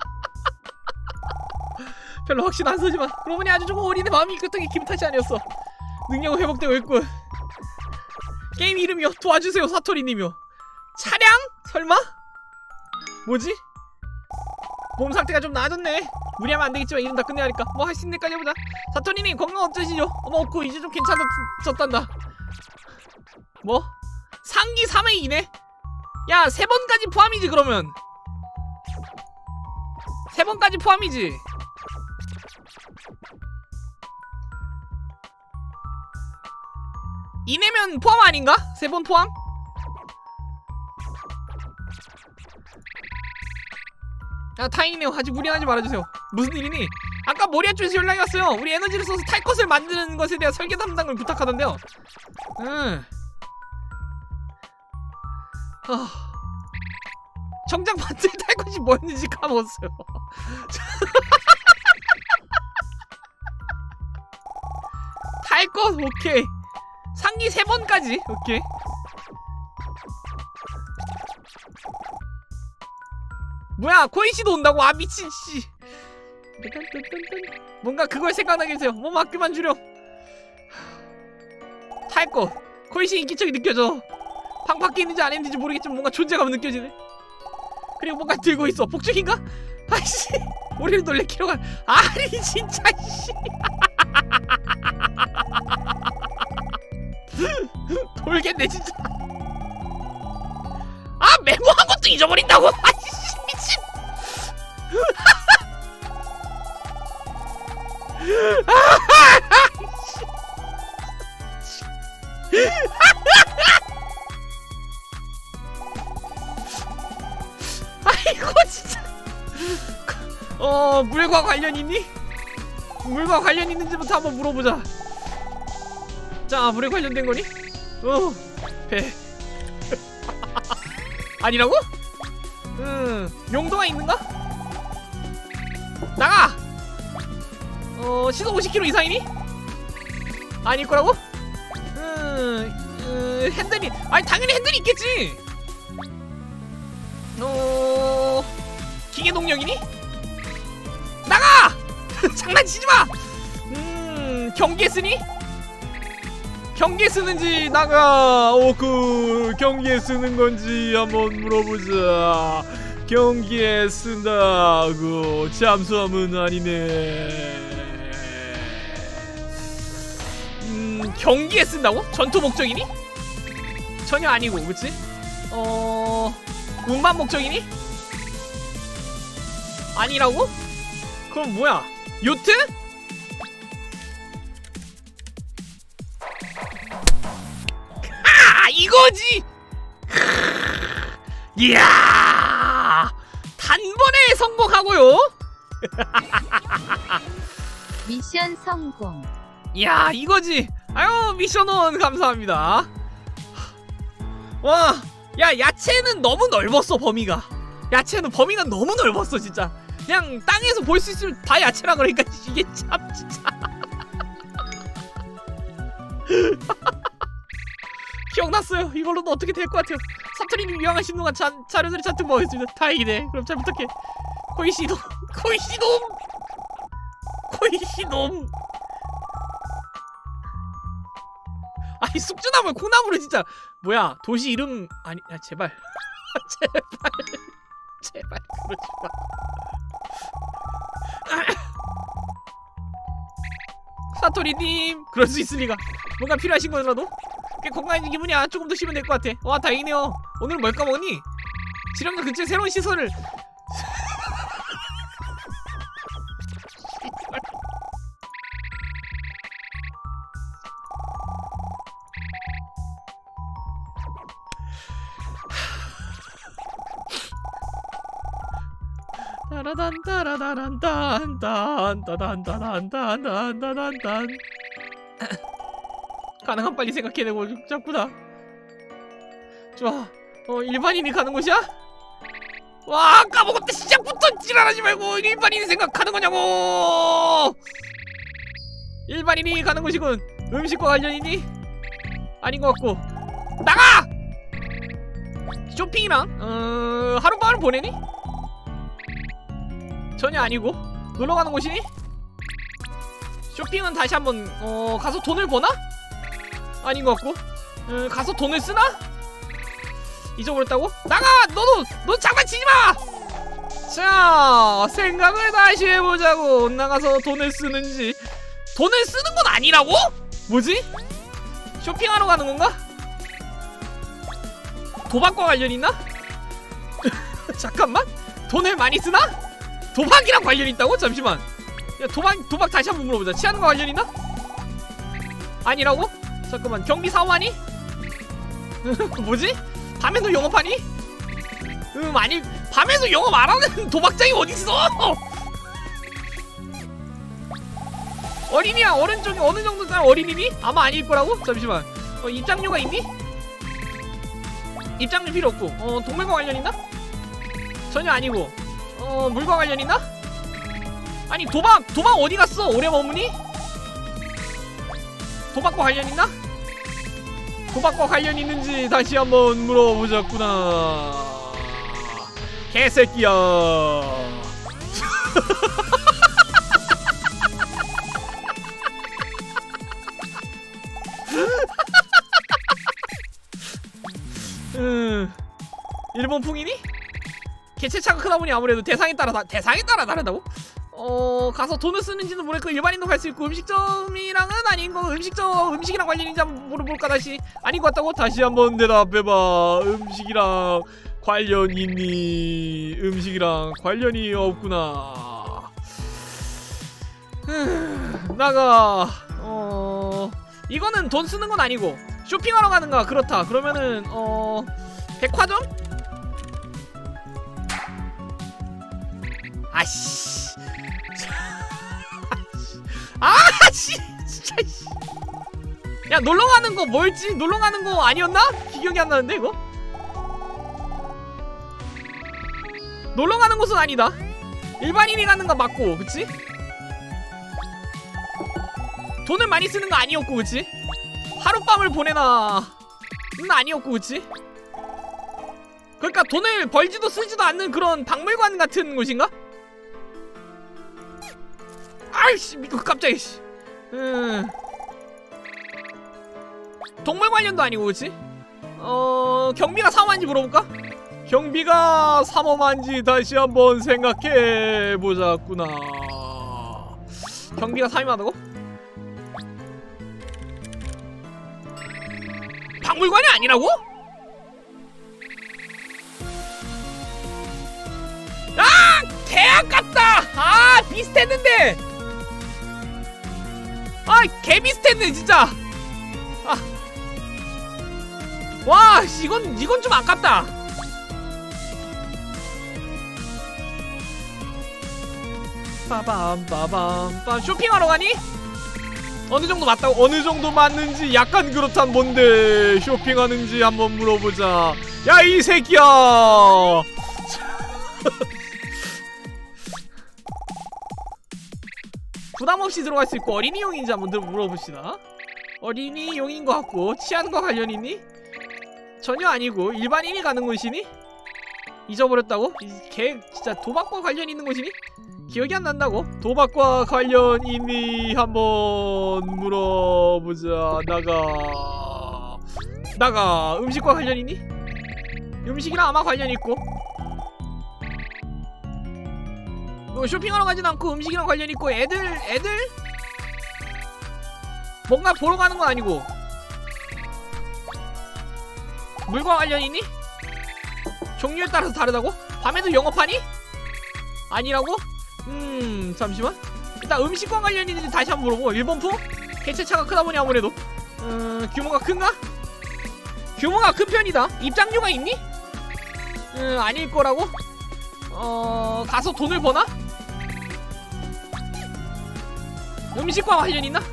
별로 확신 안 서지만 그러고 보니 아주 조금 어린애 마음이 그렇게 기분 탓이 아니었어. 능력은 회복되고 있군. 게임 이름이요 도와주세요 사토리님이요. 차량? 설마? 뭐지? 몸 상태가 좀 나아졌네. 무리하면 안 되겠지만 일은 다 끝내야 하니까 뭐 할 수 있는 데까지 해보자. 사토리님 건강 어쩌시죠? 어머 그 이제 좀 괜찮아졌단다. 뭐? 상기 3회 이네? 야 3번까지 포함이지 그러면. 3번까지 포함이지. 이내면 포함 아닌가? 3번 포함? 아 다행이네요. 아직 무리하지 말아주세요. 무슨 일이니? 아까 모리아 쪽에서 연락이 왔어요. 우리 에너지를 써서 탈 것을 만드는 것에 대한 설계 담당을 부탁하던데요. 정작 만들 탈 것이 뭐였는지 까먹었어요. 탈 것 오케이. 상기 3번까지 오케이. 뭐야 코이씨도 온다고? 아 미친씨. 뭔가 그걸 생각나게 해주세요. 몸 아끼만 주려. 탈것 코이씨 인기척이 느껴져. 방 밖에 있는지 안 있는지 모르겠지만 뭔가 존재감은 느껴지네. 그리고 뭔가 들고 있어. 복죽인가? 아이씨 우리를 놀래키러 간. 아니 진짜 씨. 돌겠네 진짜. 아 메모한 것도 잊어버린다고. 아이씨 미친. 아이고 진짜. 물과 관련 있니? 물과 관련 있는지부터 한번 물어보자. 자 물에 관련된 거니? 배. 아니라고? 용도가 있는가? 나가! 시속 50km 이상이니? 아닐 거라고? 핸들이, 아니 당연히 핸들이 있겠지. 기계 동력이니? 나가! 장난치지 마! 경기에 쓰니? 경기에 쓰는지 나가. 그 경기에 쓰는 건지 한번 물어보자. 경기에 쓴다고 잠수함은 아니네. 경기에 쓴다고? 전투 목적이니? 전혀 아니고, 그치? 운반 목적이니? 아니라고? 그럼 뭐야? 요트? 아, 이거지! 이야! 단번에 성공하고요? 미션 성공. 이야, 이거지! 아유, 미션원 감사합니다. 와, 야, 야채는 너무 넓었어, 범위가. 야채는 범위가 너무 넓었어, 진짜. 그냥 땅에서 볼 수 있으면 다 야채라 그러니까 이게 참 진짜. 기억났어요. 이걸로도 어떻게 될 것 같아요. 사투리님 유용한 신동한 자료들이 잔뜩 모아있습니다. 다행이네. 그럼 잘 부탁해. 코이시놈, 코이시놈, 코이시놈. 아니, 숙주나물 콩나물을 진짜. 뭐야, 도시 이름 아니, 야, 제발. 제발, 제발 그러지 마. 사토리님, 그럴 수 있으니까 뭔가 필요하신 거라도 꽤 건강해진 기분이야. 조금 더 쉬면 될 것 같아. 와, 다행이네요. 오늘은 뭘 까먹니? 지령도 근처에 새로운 시설을. 따라단따라다란딴딴따단따단따단따단따단따단. 가능한 빨리 생각해내고 자꾸다. 좋아. 일반인이 가는 곳이야? 와, 아까먹었다. 시작부터 지랄하지 말고 일반인이 생각하는 거냐고. 일반인이 가는 곳이군. 음식과 관련이니? 아닌 것 같고. 나가! 쇼핑이랑 하룻밤을 보내니? 전혀 아니고. 놀러가는 곳이니? 쇼핑은 다시 한번 가서 돈을 버나? 아닌 것 같고. 가서 돈을 쓰나? 잊어버렸다고? 나가! 너 장난치지마! 자, 생각을 다시 해보자고. 나가서 돈을 쓰는지. 돈을 쓰는 건 아니라고? 뭐지? 쇼핑하러 가는 건가? 도박과 관련 있나? 잠깐만? 돈을 많이 쓰나? 도박이랑 관련 있다고? 잠시만. 야, 도박 다시 한번 물어보자. 치안과 관련 있나? 아니라고? 잠깐만, 경비 사원이? 뭐지? 밤에도 영업하니? 아니, 밤에도 영업 안 하는 도박장이 어딨어? 어린이야. 오른쪽에 어느 정도 사람 어린이니? 아마 아닐 거라고? 잠시만. 입장료가 있니? 입장료 필요 없고. 동물과 관련 있나? 전혀 아니고. 물과 관련 있나? 아니, 도박 어디 갔어? 오래 머무니? 도박과 관련 있나? 도박과 관련 있는지 다시 한번 물어보자꾸나. 개새끼야. 일본풍이니? 개체차가 크다 보니 아무래도 대상에 따라 다르다고? 가서 돈을 쓰는지는 모르겠고 일반인도 갈 수 있고 음식점이랑은 아닌 거. 음식이랑 관련인지 한번 물어볼까 다시. 아닌 것 같다고? 다시 한번 대답해봐. 음식이랑 관련 있니? 음식이랑 관련이 없구나. 나가. 이거는 돈 쓰는 건 아니고 쇼핑하러 가는가? 그렇다. 그러면은 백화점? 아씨. 아씨. 진짜. 야, 놀러 가는 거 뭐였지? 놀러 가는 거 아니었나? 기억이 안 나는데 이거? 놀러 가는 곳은 아니다. 일반인이 가는 거 맞고, 그치? 돈을 많이 쓰는 거 아니었고, 그치? 하룻밤을 보내나 아니었고, 그치? 그러니까 돈을 벌지도 쓰지도 않는 그런 박물관 같은 곳인가? 아이씨, 깜짝이야. 동물 관련도 아니고, 그치? 경비가 사모한지 물어볼까? 경비가 사모한지 다시 한번 생각해보자꾸나. 경비가 사모하다고? 박물관이 아니라고? 아! 대학 같다! 아, 비슷했는데! 아, 개 비슷했네, 진짜! 아. 와, 이건 좀 아깝다. 빠밤. 쇼핑하러 가니? 어느 정도 맞다고? 어느 정도 맞는지 약간 그렇단 뭔데 쇼핑하는지 한번 물어보자. 야 이 새끼야. 부담없이 들어갈 수 있고 어린이용인지 한번 물어봅시다. 어린이용인 것 같고 치안과 관련 있니? 전혀 아니고 일반인이 가는 곳이니? 잊어버렸다고? 걔 진짜 도박과 관련 있는 곳이니? 기억이 안 난다고? 도박과 관련 있니? 한번 물어보자. 나가 음식과 관련 있니? 음식이랑 아마 관련 있고 쇼핑하러 가진 않고 음식이랑 관련 있고 애들 뭔가 보러 가는 건 아니고 물과 관련 있니? 종류에 따라서 다르다고? 밤에도 영업하니? 아니라고? 잠시만. 일단 음식과 관련 있는지 다시 한번 물어보고. 일본풍? 개체차가 크다보니 아무래도 규모가 큰가? 규모가 큰 편이다. 입장료가 있니? 아닐 거라고? 가서 돈을 버나? 음식과 관련 있나?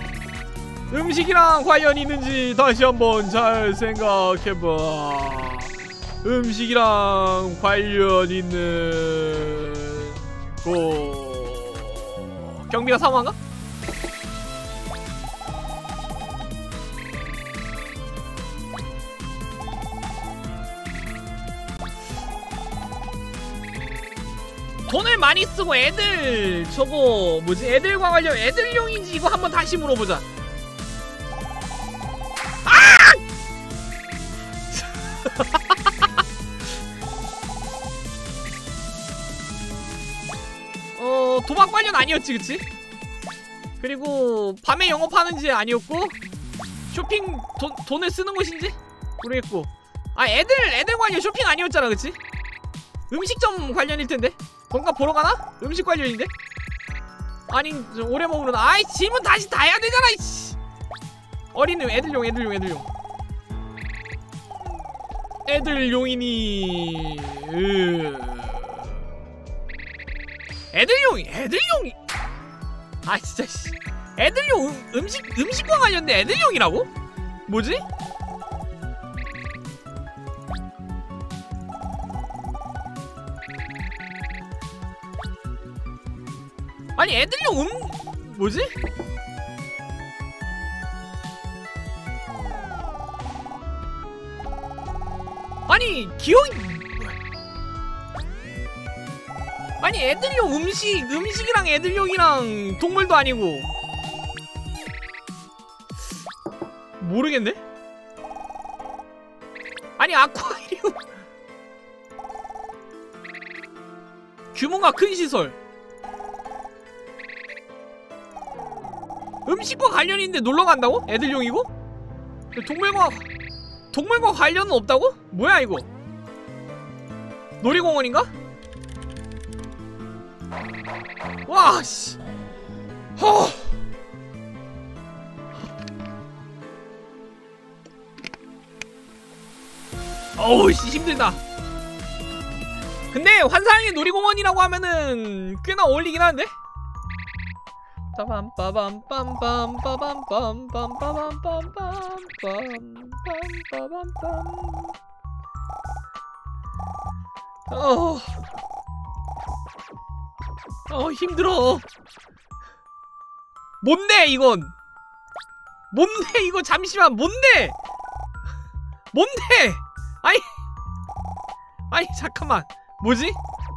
음식이랑 관련 있는지 다시 한번 잘 생각해봐. 음식이랑 관련 있는 곳. 경비가 사망한가? 돈을 많이 쓰고 애들 저거 뭐지? 애들과 관련 애들용인지 이거 한번 다시 물어보자. 도박 관련 아니었지 그치? 그리고 밤에 영업하는지 아니었고 쇼핑 돈을 쓰는 곳인지 모르겠고 애들 관련 쇼핑 아니었잖아 그치? 음식점 관련일 텐데 뭔가 보러 가나? 음식 관련인데? 아니 오래 먹으려나? 아이 질문 다시 다 해야 되잖아 이씨. 어린이 애들용 애들용이니 애들용이 아 진짜 씨. 애들용 음식과 관련된 애들용이라고? 뭐지? 아니 애들용 뭐지? 아니 기억이 아니 애들용 음식이랑 애들용이랑 동물도 아니고 모르겠네? 아니 아쿠아리움 규모가 큰 시설 음식과 관련이 있는데 놀러간다고? 애들용이고? 동물과 관련은 없다고? 뭐야 이거 놀이공원인가? 와 씨. 어우 씨 힘들다. 근데 환상의 놀이공원이라고 하면은 꽤나 어울리긴 하는데? 힘들어. 뭔데 이건? 뭔데 이거 잠시만 뭔데? 뭔데? 아니 잠깐만 뭐지?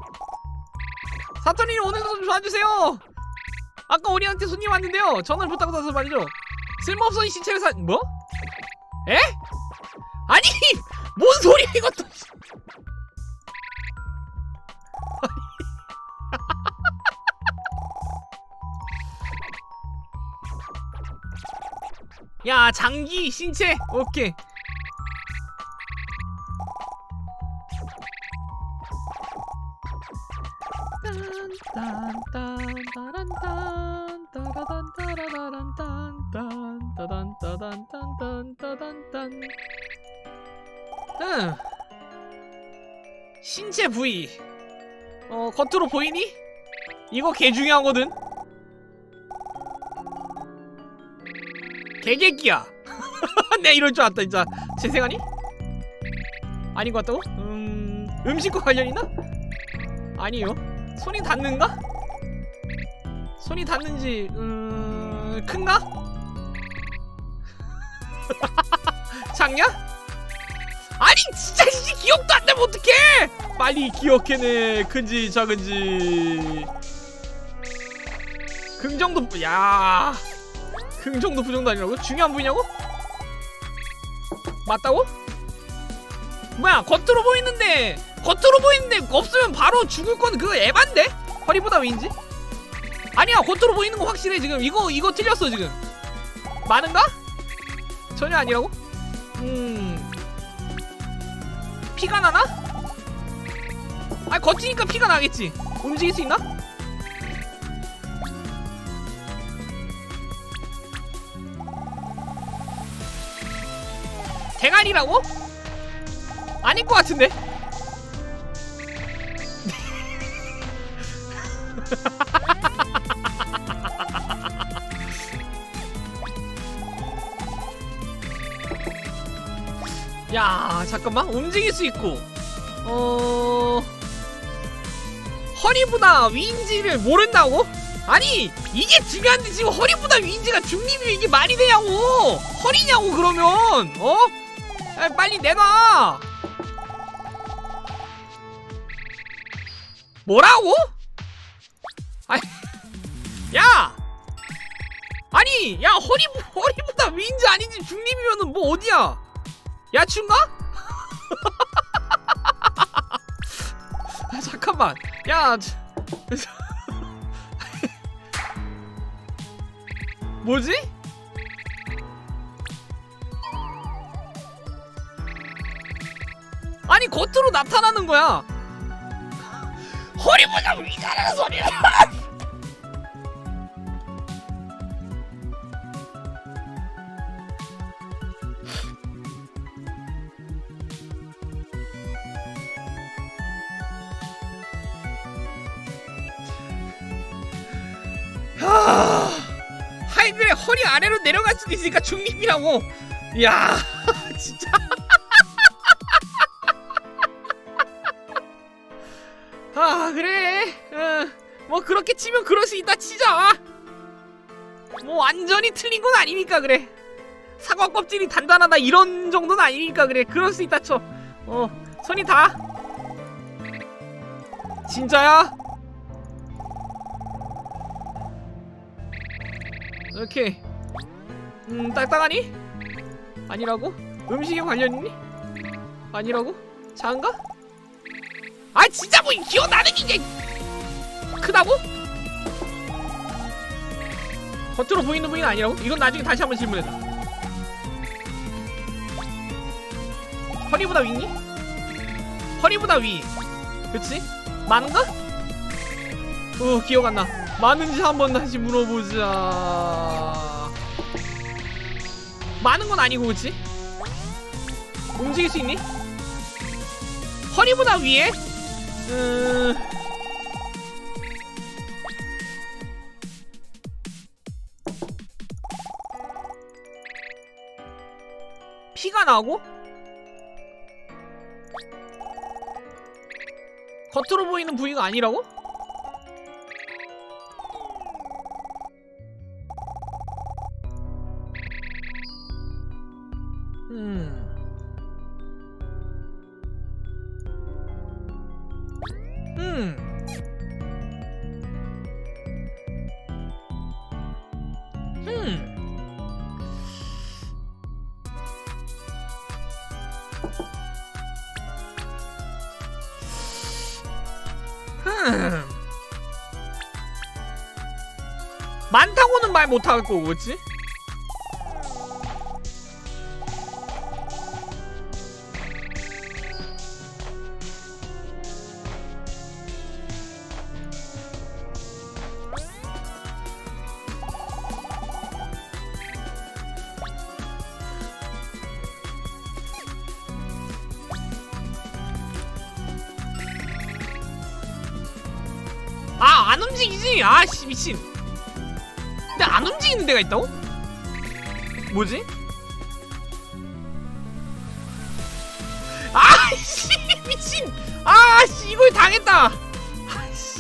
사토리님 오늘도 좀 도와주세요. 아까 우리한테 손님 왔는데요 전화를 부탁드려서 말이죠 쓸모없는 시체를 뭐? 에? 아니 뭔 소리야 이것도. 야 장기 신체 오케이. 신체 부위 겉으로 보이니? 이거 개 중요하거든. 개개끼야. 내가 이럴 줄 알았다 진짜. 재생하니? 아닌 것 같다고? 음식과 관련 있나? 아니요. 손이 닿는가? 손이 닿는지 큰가? 작냐? 아니 진짜 이제 기억도 안 나면 어떡해! 빨리 기억해내. 큰지 작은지. 긍정도 야 긍정도 부정도 아니라고? 중요한 부위냐고? 맞다고? 뭐야 겉으로 보이는데 없으면 바로 죽을 건 그거 에반데? 허리보다 위인지? 아니야 겉으로 보이는 거 확실해 지금. 이거 틀렸어 지금. 많은가? 전혀 아니라고? 피가 나나? 아니 겉이니까 피가 나겠지. 움직일 수 있나? 대가리라고? 아닐 것 같은데? 야 잠깐만. 움직일 수 있고 허리보다 위인지를 모른다고? 아니 이게 중요한데 지금 허리보다 위인지가 중립이 이게 말이 되냐고. 허리냐고 그러면. 야, 빨리 내놔. 뭐라고? 아니 야 아니 야 허리보다 위인지 아닌지 중립이면은 뭐 어디야? 야추인가? 아, 잠깐만. 야 뭐지? 아니 겉으로 나타나는 거야. 허리보다 위가라는 소리야. 하이그의 허리 아래로 내려갈 수도 있으니까 중립이라고. 야 진짜. 아 그래. 뭐 그렇게 치면 그럴 수 있다 치자. 뭐 완전히 틀린 건 아니니까 그래. 사과 껍질이 단단하다 이런 정도는 아니니까 그래. 그럴 수 있다 쳐. 손이 다. 진짜야? 이렇게 딱딱하니? 아니라고? 음식에 관련 있니? 아니라고? 작은가? 아 진짜 뭐 기억나는 게 크다고? 겉으로 보이는 부위는 아니라고? 이건 나중에 다시 한번 질문해봐. 허리보다 위니? 허리보다 위. 그치? 많은가? 기억 안 나. 많은지 한번 다시 물어보자. 많은 건 아니고 그치? 움직일 수 있니? 허리보다 위에? 피가 나고? 겉으로 보이는 부위가 아니라고? 많다고는 말 못할 거고, 그치? 아, 안 움직이지? 아씨, 미친. 근데 안 움직이는 데가 있다고? 뭐지? 아씨 미친. 아씨 이걸 당했다. 아씨.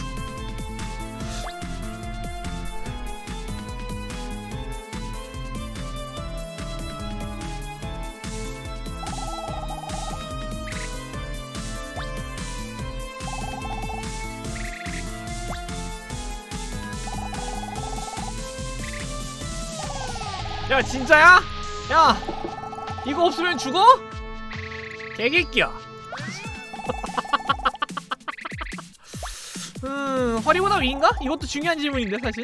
야 진짜야? 야 이거 없으면 죽어? 개개끼야. 허리보다 위인가? 이것도 중요한 질문인데 사실.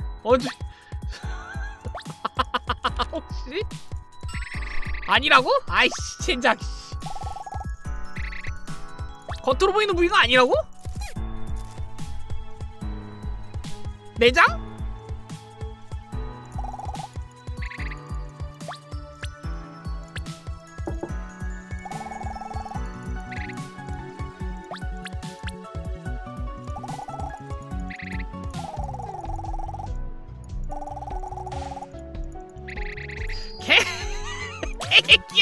혹시? 아니라고? 아이씨 젠장. 겉으로 보이는 부위가 아니라고? 내장? 개개끼야!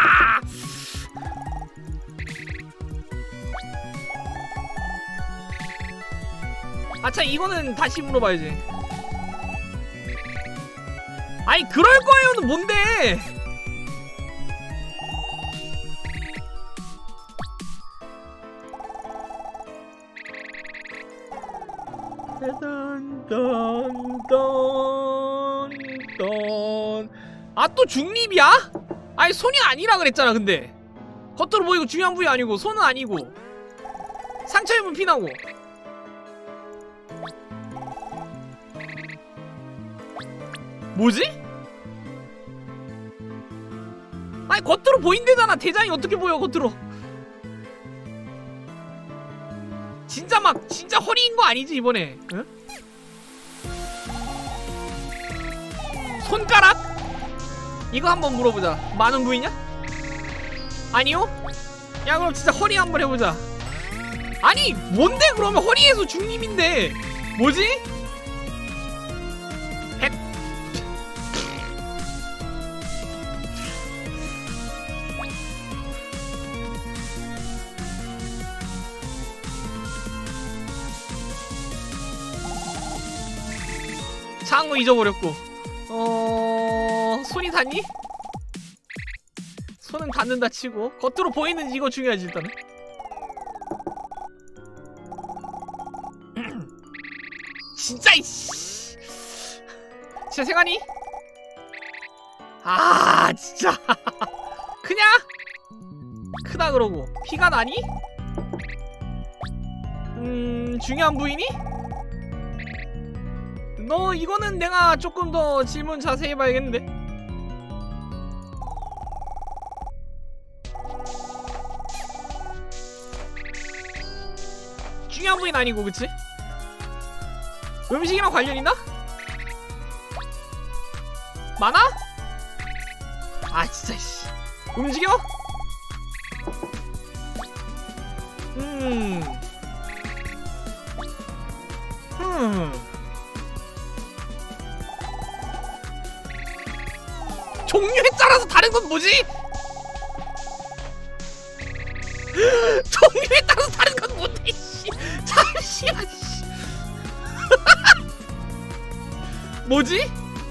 아차 이거는 다시 물어봐야지. 아니 그럴 거예요는 뭔데? 아 또 중립이야? 아니 손이 아니라 그랬잖아. 근데 겉으로 보이고 중요한 부위 아니고 손은 아니고 상처 입으면 피나고. 뭐지? 아니 겉으로 보인대잖아. 대장이 어떻게 보여 겉으로. 진짜 막 진짜 허리인 거 아니지 이번에? 응? 손가락? 이거 한번 물어보자. 많은 부위냐? 아니요? 야 그럼 진짜 허리 한번 해보자. 아니 뭔데 그러면 허리에서 중립인데 뭐지? 백 창호 잊어버렸고. 손이 닿니? 손은 닿는다 치고 겉으로 보이는지 이거 중요하지 일단은. 진짜 이씨. 진짜 생하니? 아 진짜. 크냐? 크다 그러고 피가 나니? 중요한 부위니? 너 이거는 내가 조금 더 질문 자세히 해봐야겠는데? 중요한 부위는 아니고 그치? 음식이랑 관련 있나? 많아? 아 진짜 씨. 움직여? 종류에 따라서 다른 건 뭐지? 종류에 따라서 다른 건 뭔데 씨. 잠시만 씨. 뭐지?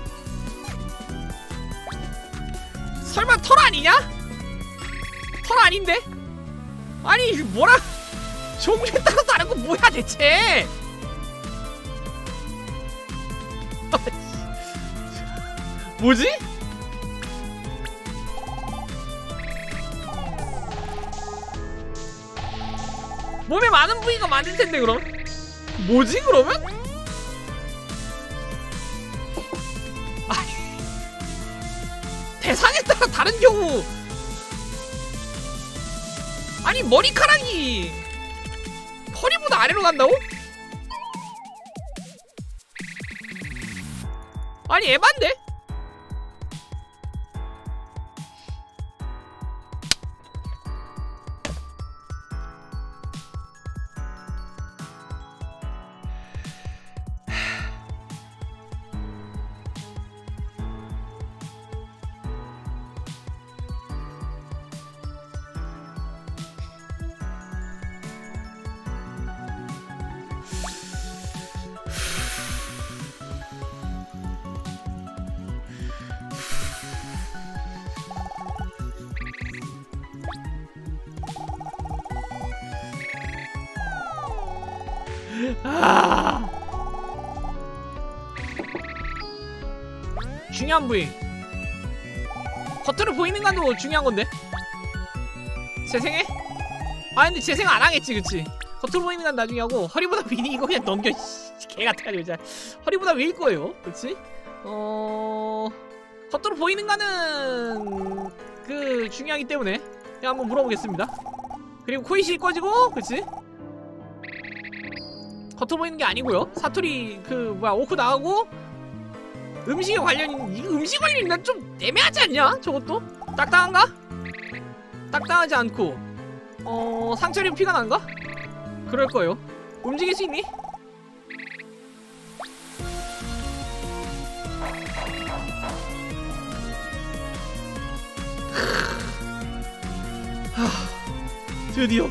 설마 털 아니냐? 털 아닌데? 아니 뭐라? 종류에 따라서 다른 건 뭐야 대체? 뭐지? 몸에 많은 부위가 많을 텐데 그럼? 뭐지 그러면? 아니, 대상에 따라 다른 경우. 아니 머리카락이 허리보다 아래로 간다고? 아니 에반데? 아. 중요한 부위. 겉으로 보이는 간도 중요한 건데. 재생해? 아 근데 재생 안 하겠지, 그치? 겉으로 보이는 간 나중에 하고 허리보다 위니 이거 그냥 넘겨. 개 같아가지고 진짜. 허리보다 위일 거예요, 그치? 겉으로 보이는 간은 그 중요하기 때문에 그냥 한번 물어보겠습니다. 그리고 코이시 꺼지고, 그치? 겉으로 보이는 게 아니고요. 사투리 그 뭐야 오크 나가고 음식에 관련인 이거 음식 관련이 난 좀 애매하지 않냐? 저것도 딱딱한가? 딱딱하지 않고 상처리 피가 난가? 그럴 거예요. 움직일 수 있니? 드디어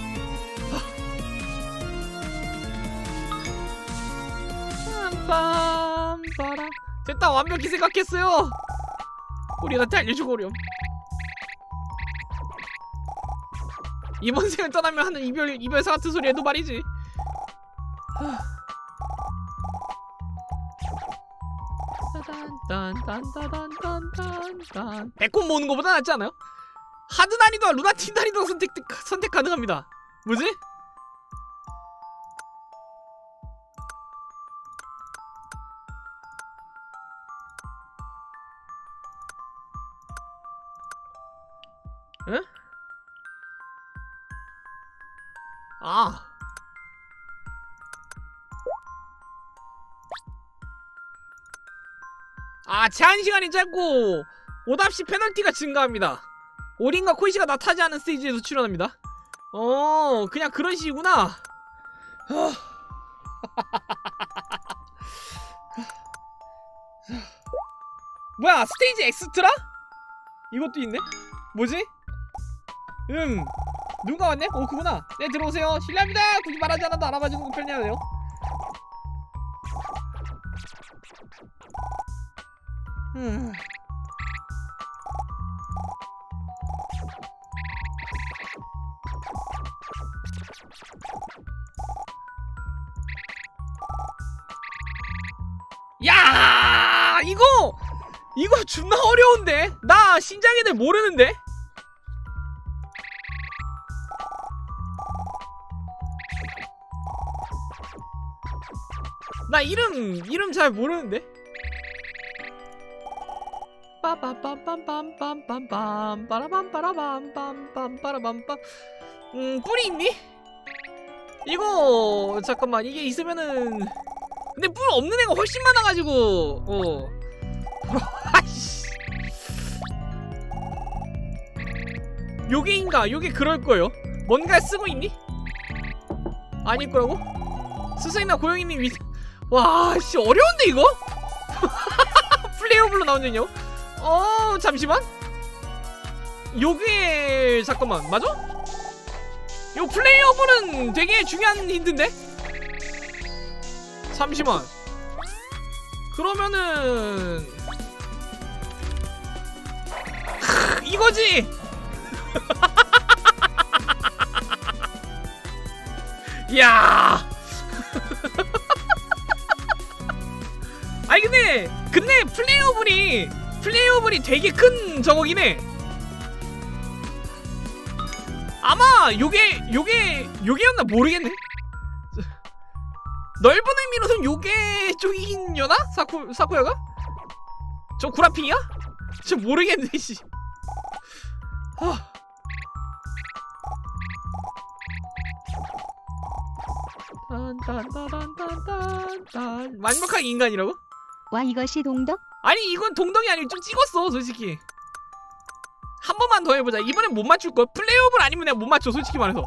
빰빰빠라. 됐다. 완벽히 생각했어요. 우리한테 알려주고 오렴. 이번 생을 떠나면 하는 이별사 같은 소리 해도 말이지. 딴딴딴딴딴딴딴. 배꼽 모으는 것보다 낫지 않아요? 하드 난이도와 루나틱 난이도 선택 가능합니다. 뭐지? 응? 제한 시간이 짧고 오답시 페널티가 증가합니다. 오린과 코이시가 나타나지 않은 스테이지에서 출연합니다. 그냥 그런 식이구나. 뭐야, 스테이지 엑스트라? 이것도 있네? 뭐지? 누가 왔네? 그구나. 네, 들어오세요. 실례합니다. 굳이 말하지 않아도 알아봐주는 거 편리하네요. 야, 이거 존나 어려운데? 나 신작 애들 모르는데? 나 이름 잘 모르는데? 빠빠빰빰빰빰빰빰 빠라밤빠라밤빰빰빠라밤빰. 뿔이 있니? 이거 잠깐만, 이게 있으면은 근데 뿔 없는 애가 훨씬 많아가지고 아이씨. 요게인가? 요게 그럴 거예요. 뭔가 쓰고 있니? 아닐 거라고? 스승이나 고영이님 와, 씨, 어려운데 이거? 플레이어블로 나오는요? 잠시만. 요게 잠깐만, 맞아? 요 플레이어블은 되게 중요한 힌트인데? 잠시만. 그러면은 이거지. 이야. 아니 근데 플레이어블이 되게 큰 저거긴 해. 아마 요게였나 모르겠네. 넓은 의미로는 요게 쪽이려나? 사쿠야가? 저 구라핑이야? 저 모르겠네, 씨. 딴딴딴딴딴딴. 완벽하게 인간이라고? 와, 이것이 동덕? 아니, 이건 동덕이 아니고 좀 찍었어, 솔직히. 한 번만 더 해보자. 이번엔 못 맞출걸? 플레이오블 아니면 내가 못 맞춰, 솔직히 말해서.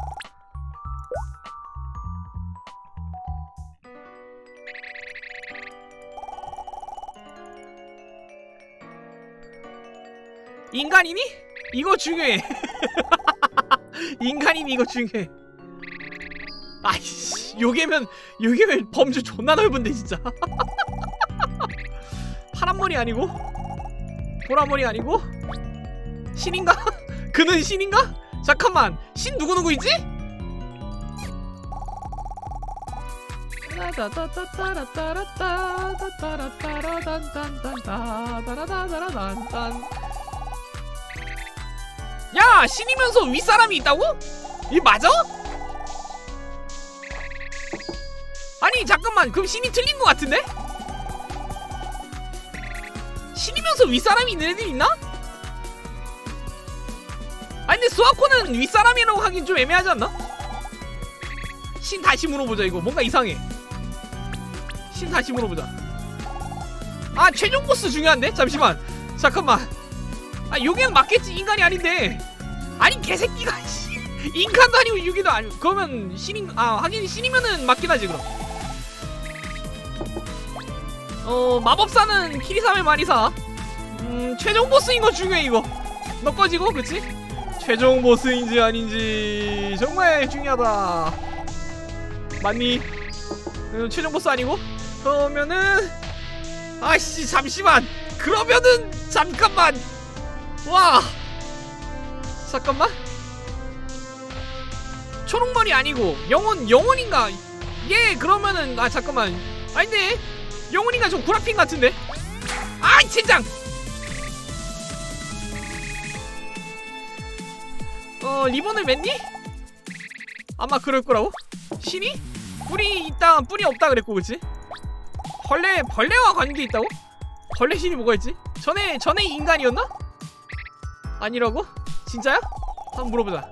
인간이니? 이거 중요해. 인간이니 이거 중요해. 아이씨, 요게면 범주 존나 넓은데 진짜. 파란머리 아니고? 보라머리 아니고? 신인가? 그는 신인가? 잠깐만, 신 누구누구이지? 야, 신이면서 윗사람이 있다고? 이 맞아? 아니 잠깐만, 그럼 신이 틀린 것 같은데? 신이면서 윗사람이 있는 애들이 있나? 아니 근데 스와코는 윗사람이라고 하긴 좀 애매하지 않나? 신 다시 물어보자. 이거 뭔가 이상해. 신 다시 물어보자. 아, 최종 보스 중요한데? 잠시만, 잠깐만. 아, 요괴는 맞겠지. 인간이 아닌데. 아니 개새끼가 인간도 아니고 유괴도 아니고. 그러면 신인, 아 하긴 신이면은 맞긴 하지. 그럼 마법사는 키리사메 마리사. 최종 보스인 거 중요해. 이거 너 꺼지고. 그치? 최종 보스인지 아닌지 정말 중요하다. 맞니? 최종 보스 아니고? 그러면은 아씨 잠시만. 그러면은 잠깐만. 와 잠깐만. 초록머리 아니고 영혼인가? 얘 그러면은 아 잠깐만. 아닌데 영혼인가? 좀 구라핑 같은데? 아 젠장. 리본을 맸니? 아마 그럴 거라고? 신이? 뿔이 있다, 뿔이 없다 그랬고, 그치? 벌레와 관계 있다고? 벌레 신이 뭐가 있지? 전에 인간이었나? 아니라고? 진짜야? 한번 물어보자.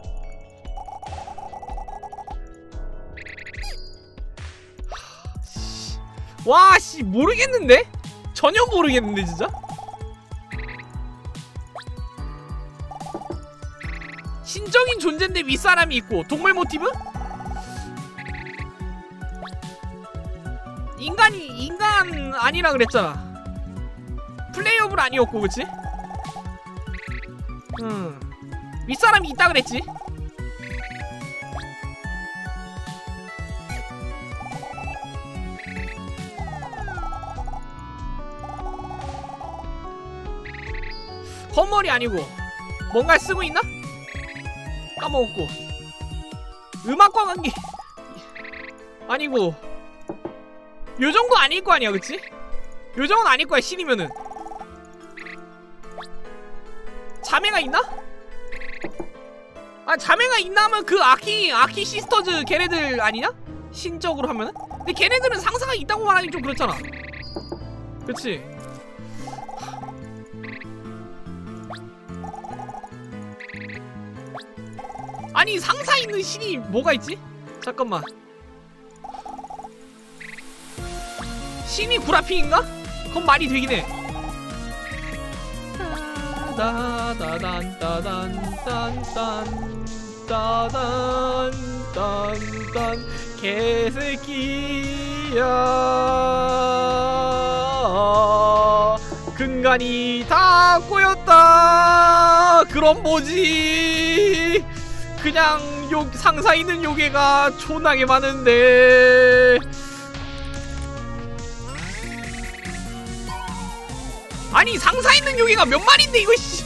와, 씨, 모르겠는데? 전혀 모르겠는데, 진짜? 신적인 존재인데 윗사람이 있고, 동물 모티브? 인간 아니라 그랬잖아. 플레이어블 아니었고, 그치? 윗사람이 있다 그랬지? 헛머리 아니고 뭔가 쓰고 있나? 까먹었고. 음악과 관계 아니고 요정도 아닐 거 아니야, 그치? 요정은 아닐 거야, 신이면은. 자매가 있나? 아, 자매가 있나 하면 그 아키 시스터즈 걔네들 아니냐? 신적으로 하면은? 근데 걔네들은 상사가 있다고 말하기 좀 그렇잖아. 그치? 아니 상사 있는 신이 뭐가 있지? 잠깐만. 신이 구라핑인가? 그건 말이 되긴 해. 따다단 따단 딴딴 따단 딴딴 개새끼야. 근간이 다 꼬였다. 그럼 뭐지? 그냥 상사 있는 요괴가 존나게 많은데. 아니 상사 있는 요괴가 몇 마리인데 이거 씨.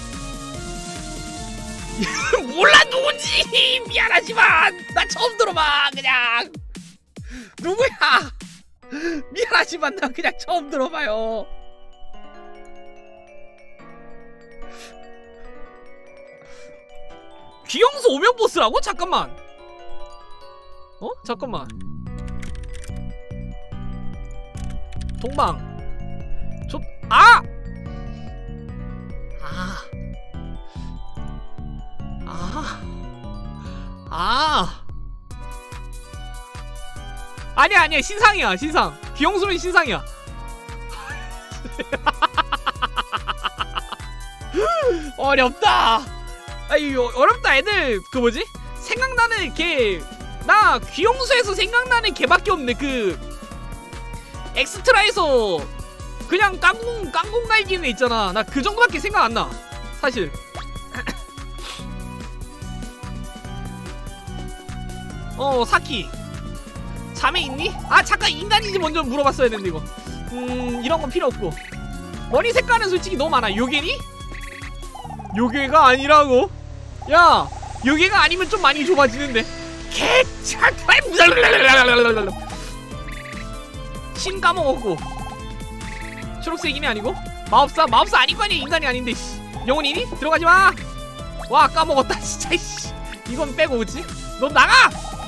몰라 누군지. 미안하지만 나 처음 들어봐. 그냥 누구야? 미안하지만 나 그냥 처음 들어봐요. 귀영수 오면 보스라고? 잠깐만. 잠깐만. 동방. 아니야 신상이야. 신상. 귀영수는 신상이야. 어렵다. 이거 어렵다. 애들 그 뭐지? 생각나는 걔, 나 귀영수에서 생각나는 걔밖에 없네. 그 엑스트라에서 그냥 깡공 갈기는 애 있잖아. 나 그 정도밖에 생각 안 나 사실. 사키. 자매 있니? 아 잠깐, 인간인지 먼저 물어봤어야 했는데 이거. 이런 건 필요 없고. 머리 색깔은 솔직히 너무 많아. 요괴니? 요괴가 아니라고? 야, 요괴가 아니면 좀 많이 좁아지는데. 신 까먹었고. 초록색이네 아니고? 마법사 아니고 아니 인간이 아닌데 씨. 영혼이니? 들어가지마. 와 까먹었다 진짜 씨. 이건 빼고 그치? 너 나가!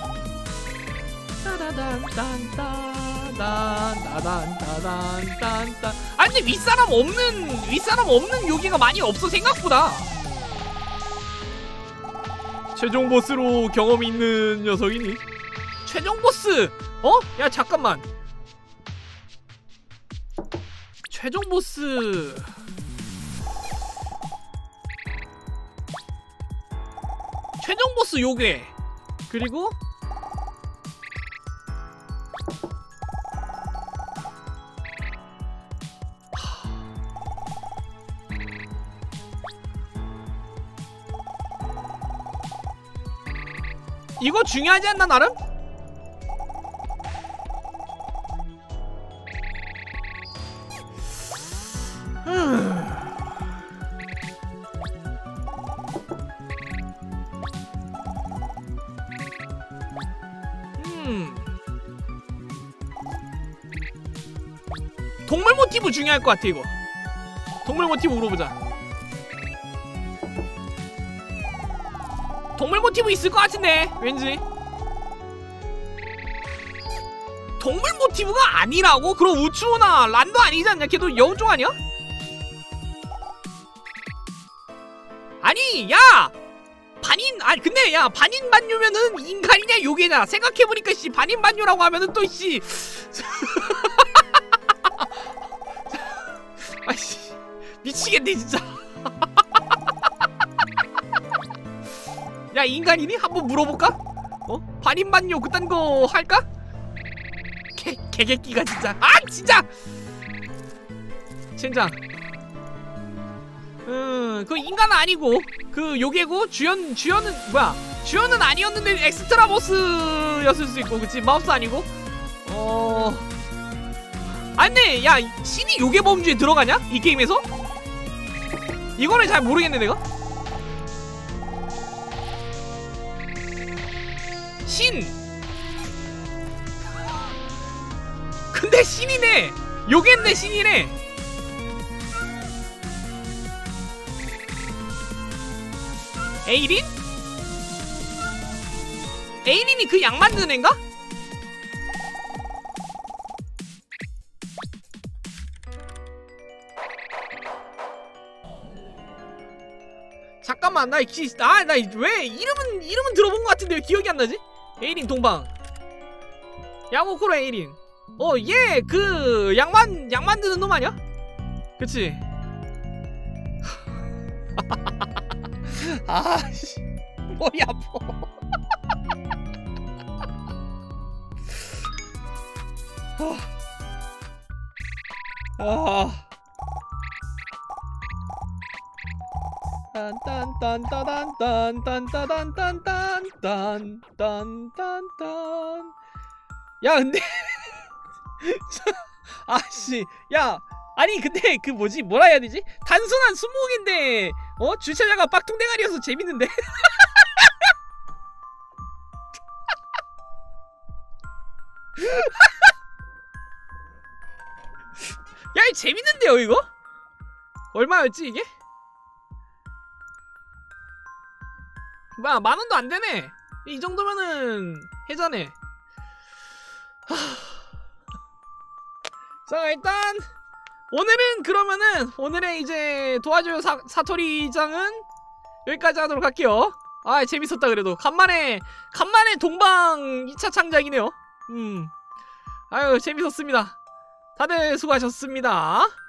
아 근데 윗사람 없는 요기가 많이 없어 생각보다. 최종 보스로 경험이 있는 녀석이니? 최종 보스! 어? 야 잠깐만. 최종 보스 최종 보스 요괴 그리고 이거 중요하지 않나 나름? 동물 모티브 중요할 것 같아 이거. 동물 모티브 물어보자. 동물 모티브 있을 것 같은데 왠지. 동물 모티브가 아니라고? 그럼 우추나 란도 아니지 않냐? 걔도 여우종 아니야? 아니 야! 근데 야 반인반뇨면은 인간이냐 요괴냐 생각해보니까 씨 반인반뇨라고 하면은 또 씨 아씨 미치겠네 진짜. 야 인간이니? 한번 물어볼까? 어? 반인반뇨 그딴 거 할까? 개개끼가 진짜. 아 진짜. 젠장. 그 인간은 아니고 그 요괴고 주연은 뭐야? 주연은 아니었는데 엑스트라 보스였을 수 있고 그치? 마법사 아니고? 아 근데 야 신이 요괴 범주에 들어가냐? 이 게임에서? 이거는 잘 모르겠네 내가. 신. 근데 신이네. 요괴인데 신이네. 에이린? 에이린이 그 약 만드는 애인가? 잠깐만 나 왜 이름은 들어본 것 같은데 왜 기억이 안 나지? 에이린 동방 야구코로 에이린. 얘 그 약 만드는 놈 아니야? 그치? 아씨 머리 아파. 딴딴딴딴딴딴딴딴딴딴딴딴딴딴. 야 근데 아씨 야 아니 근데 그 뭐지 뭐라 해야 되지? 단순한 수목인데 주최자가 빡통대가리여서 재밌는데. 야 이 재밌는데요 이거? 얼마였지 이게? 뭐야 10,000원도 안 되네. 이 정도면은 해자네. 자 일단 오늘은 그러면은 오늘의 이제 도와줘요 사토리장은 여기까지 하도록 할게요. 아 재밌었다. 그래도 간만에 동방 2차 창작이네요. 아유 재밌었습니다. 다들 수고하셨습니다.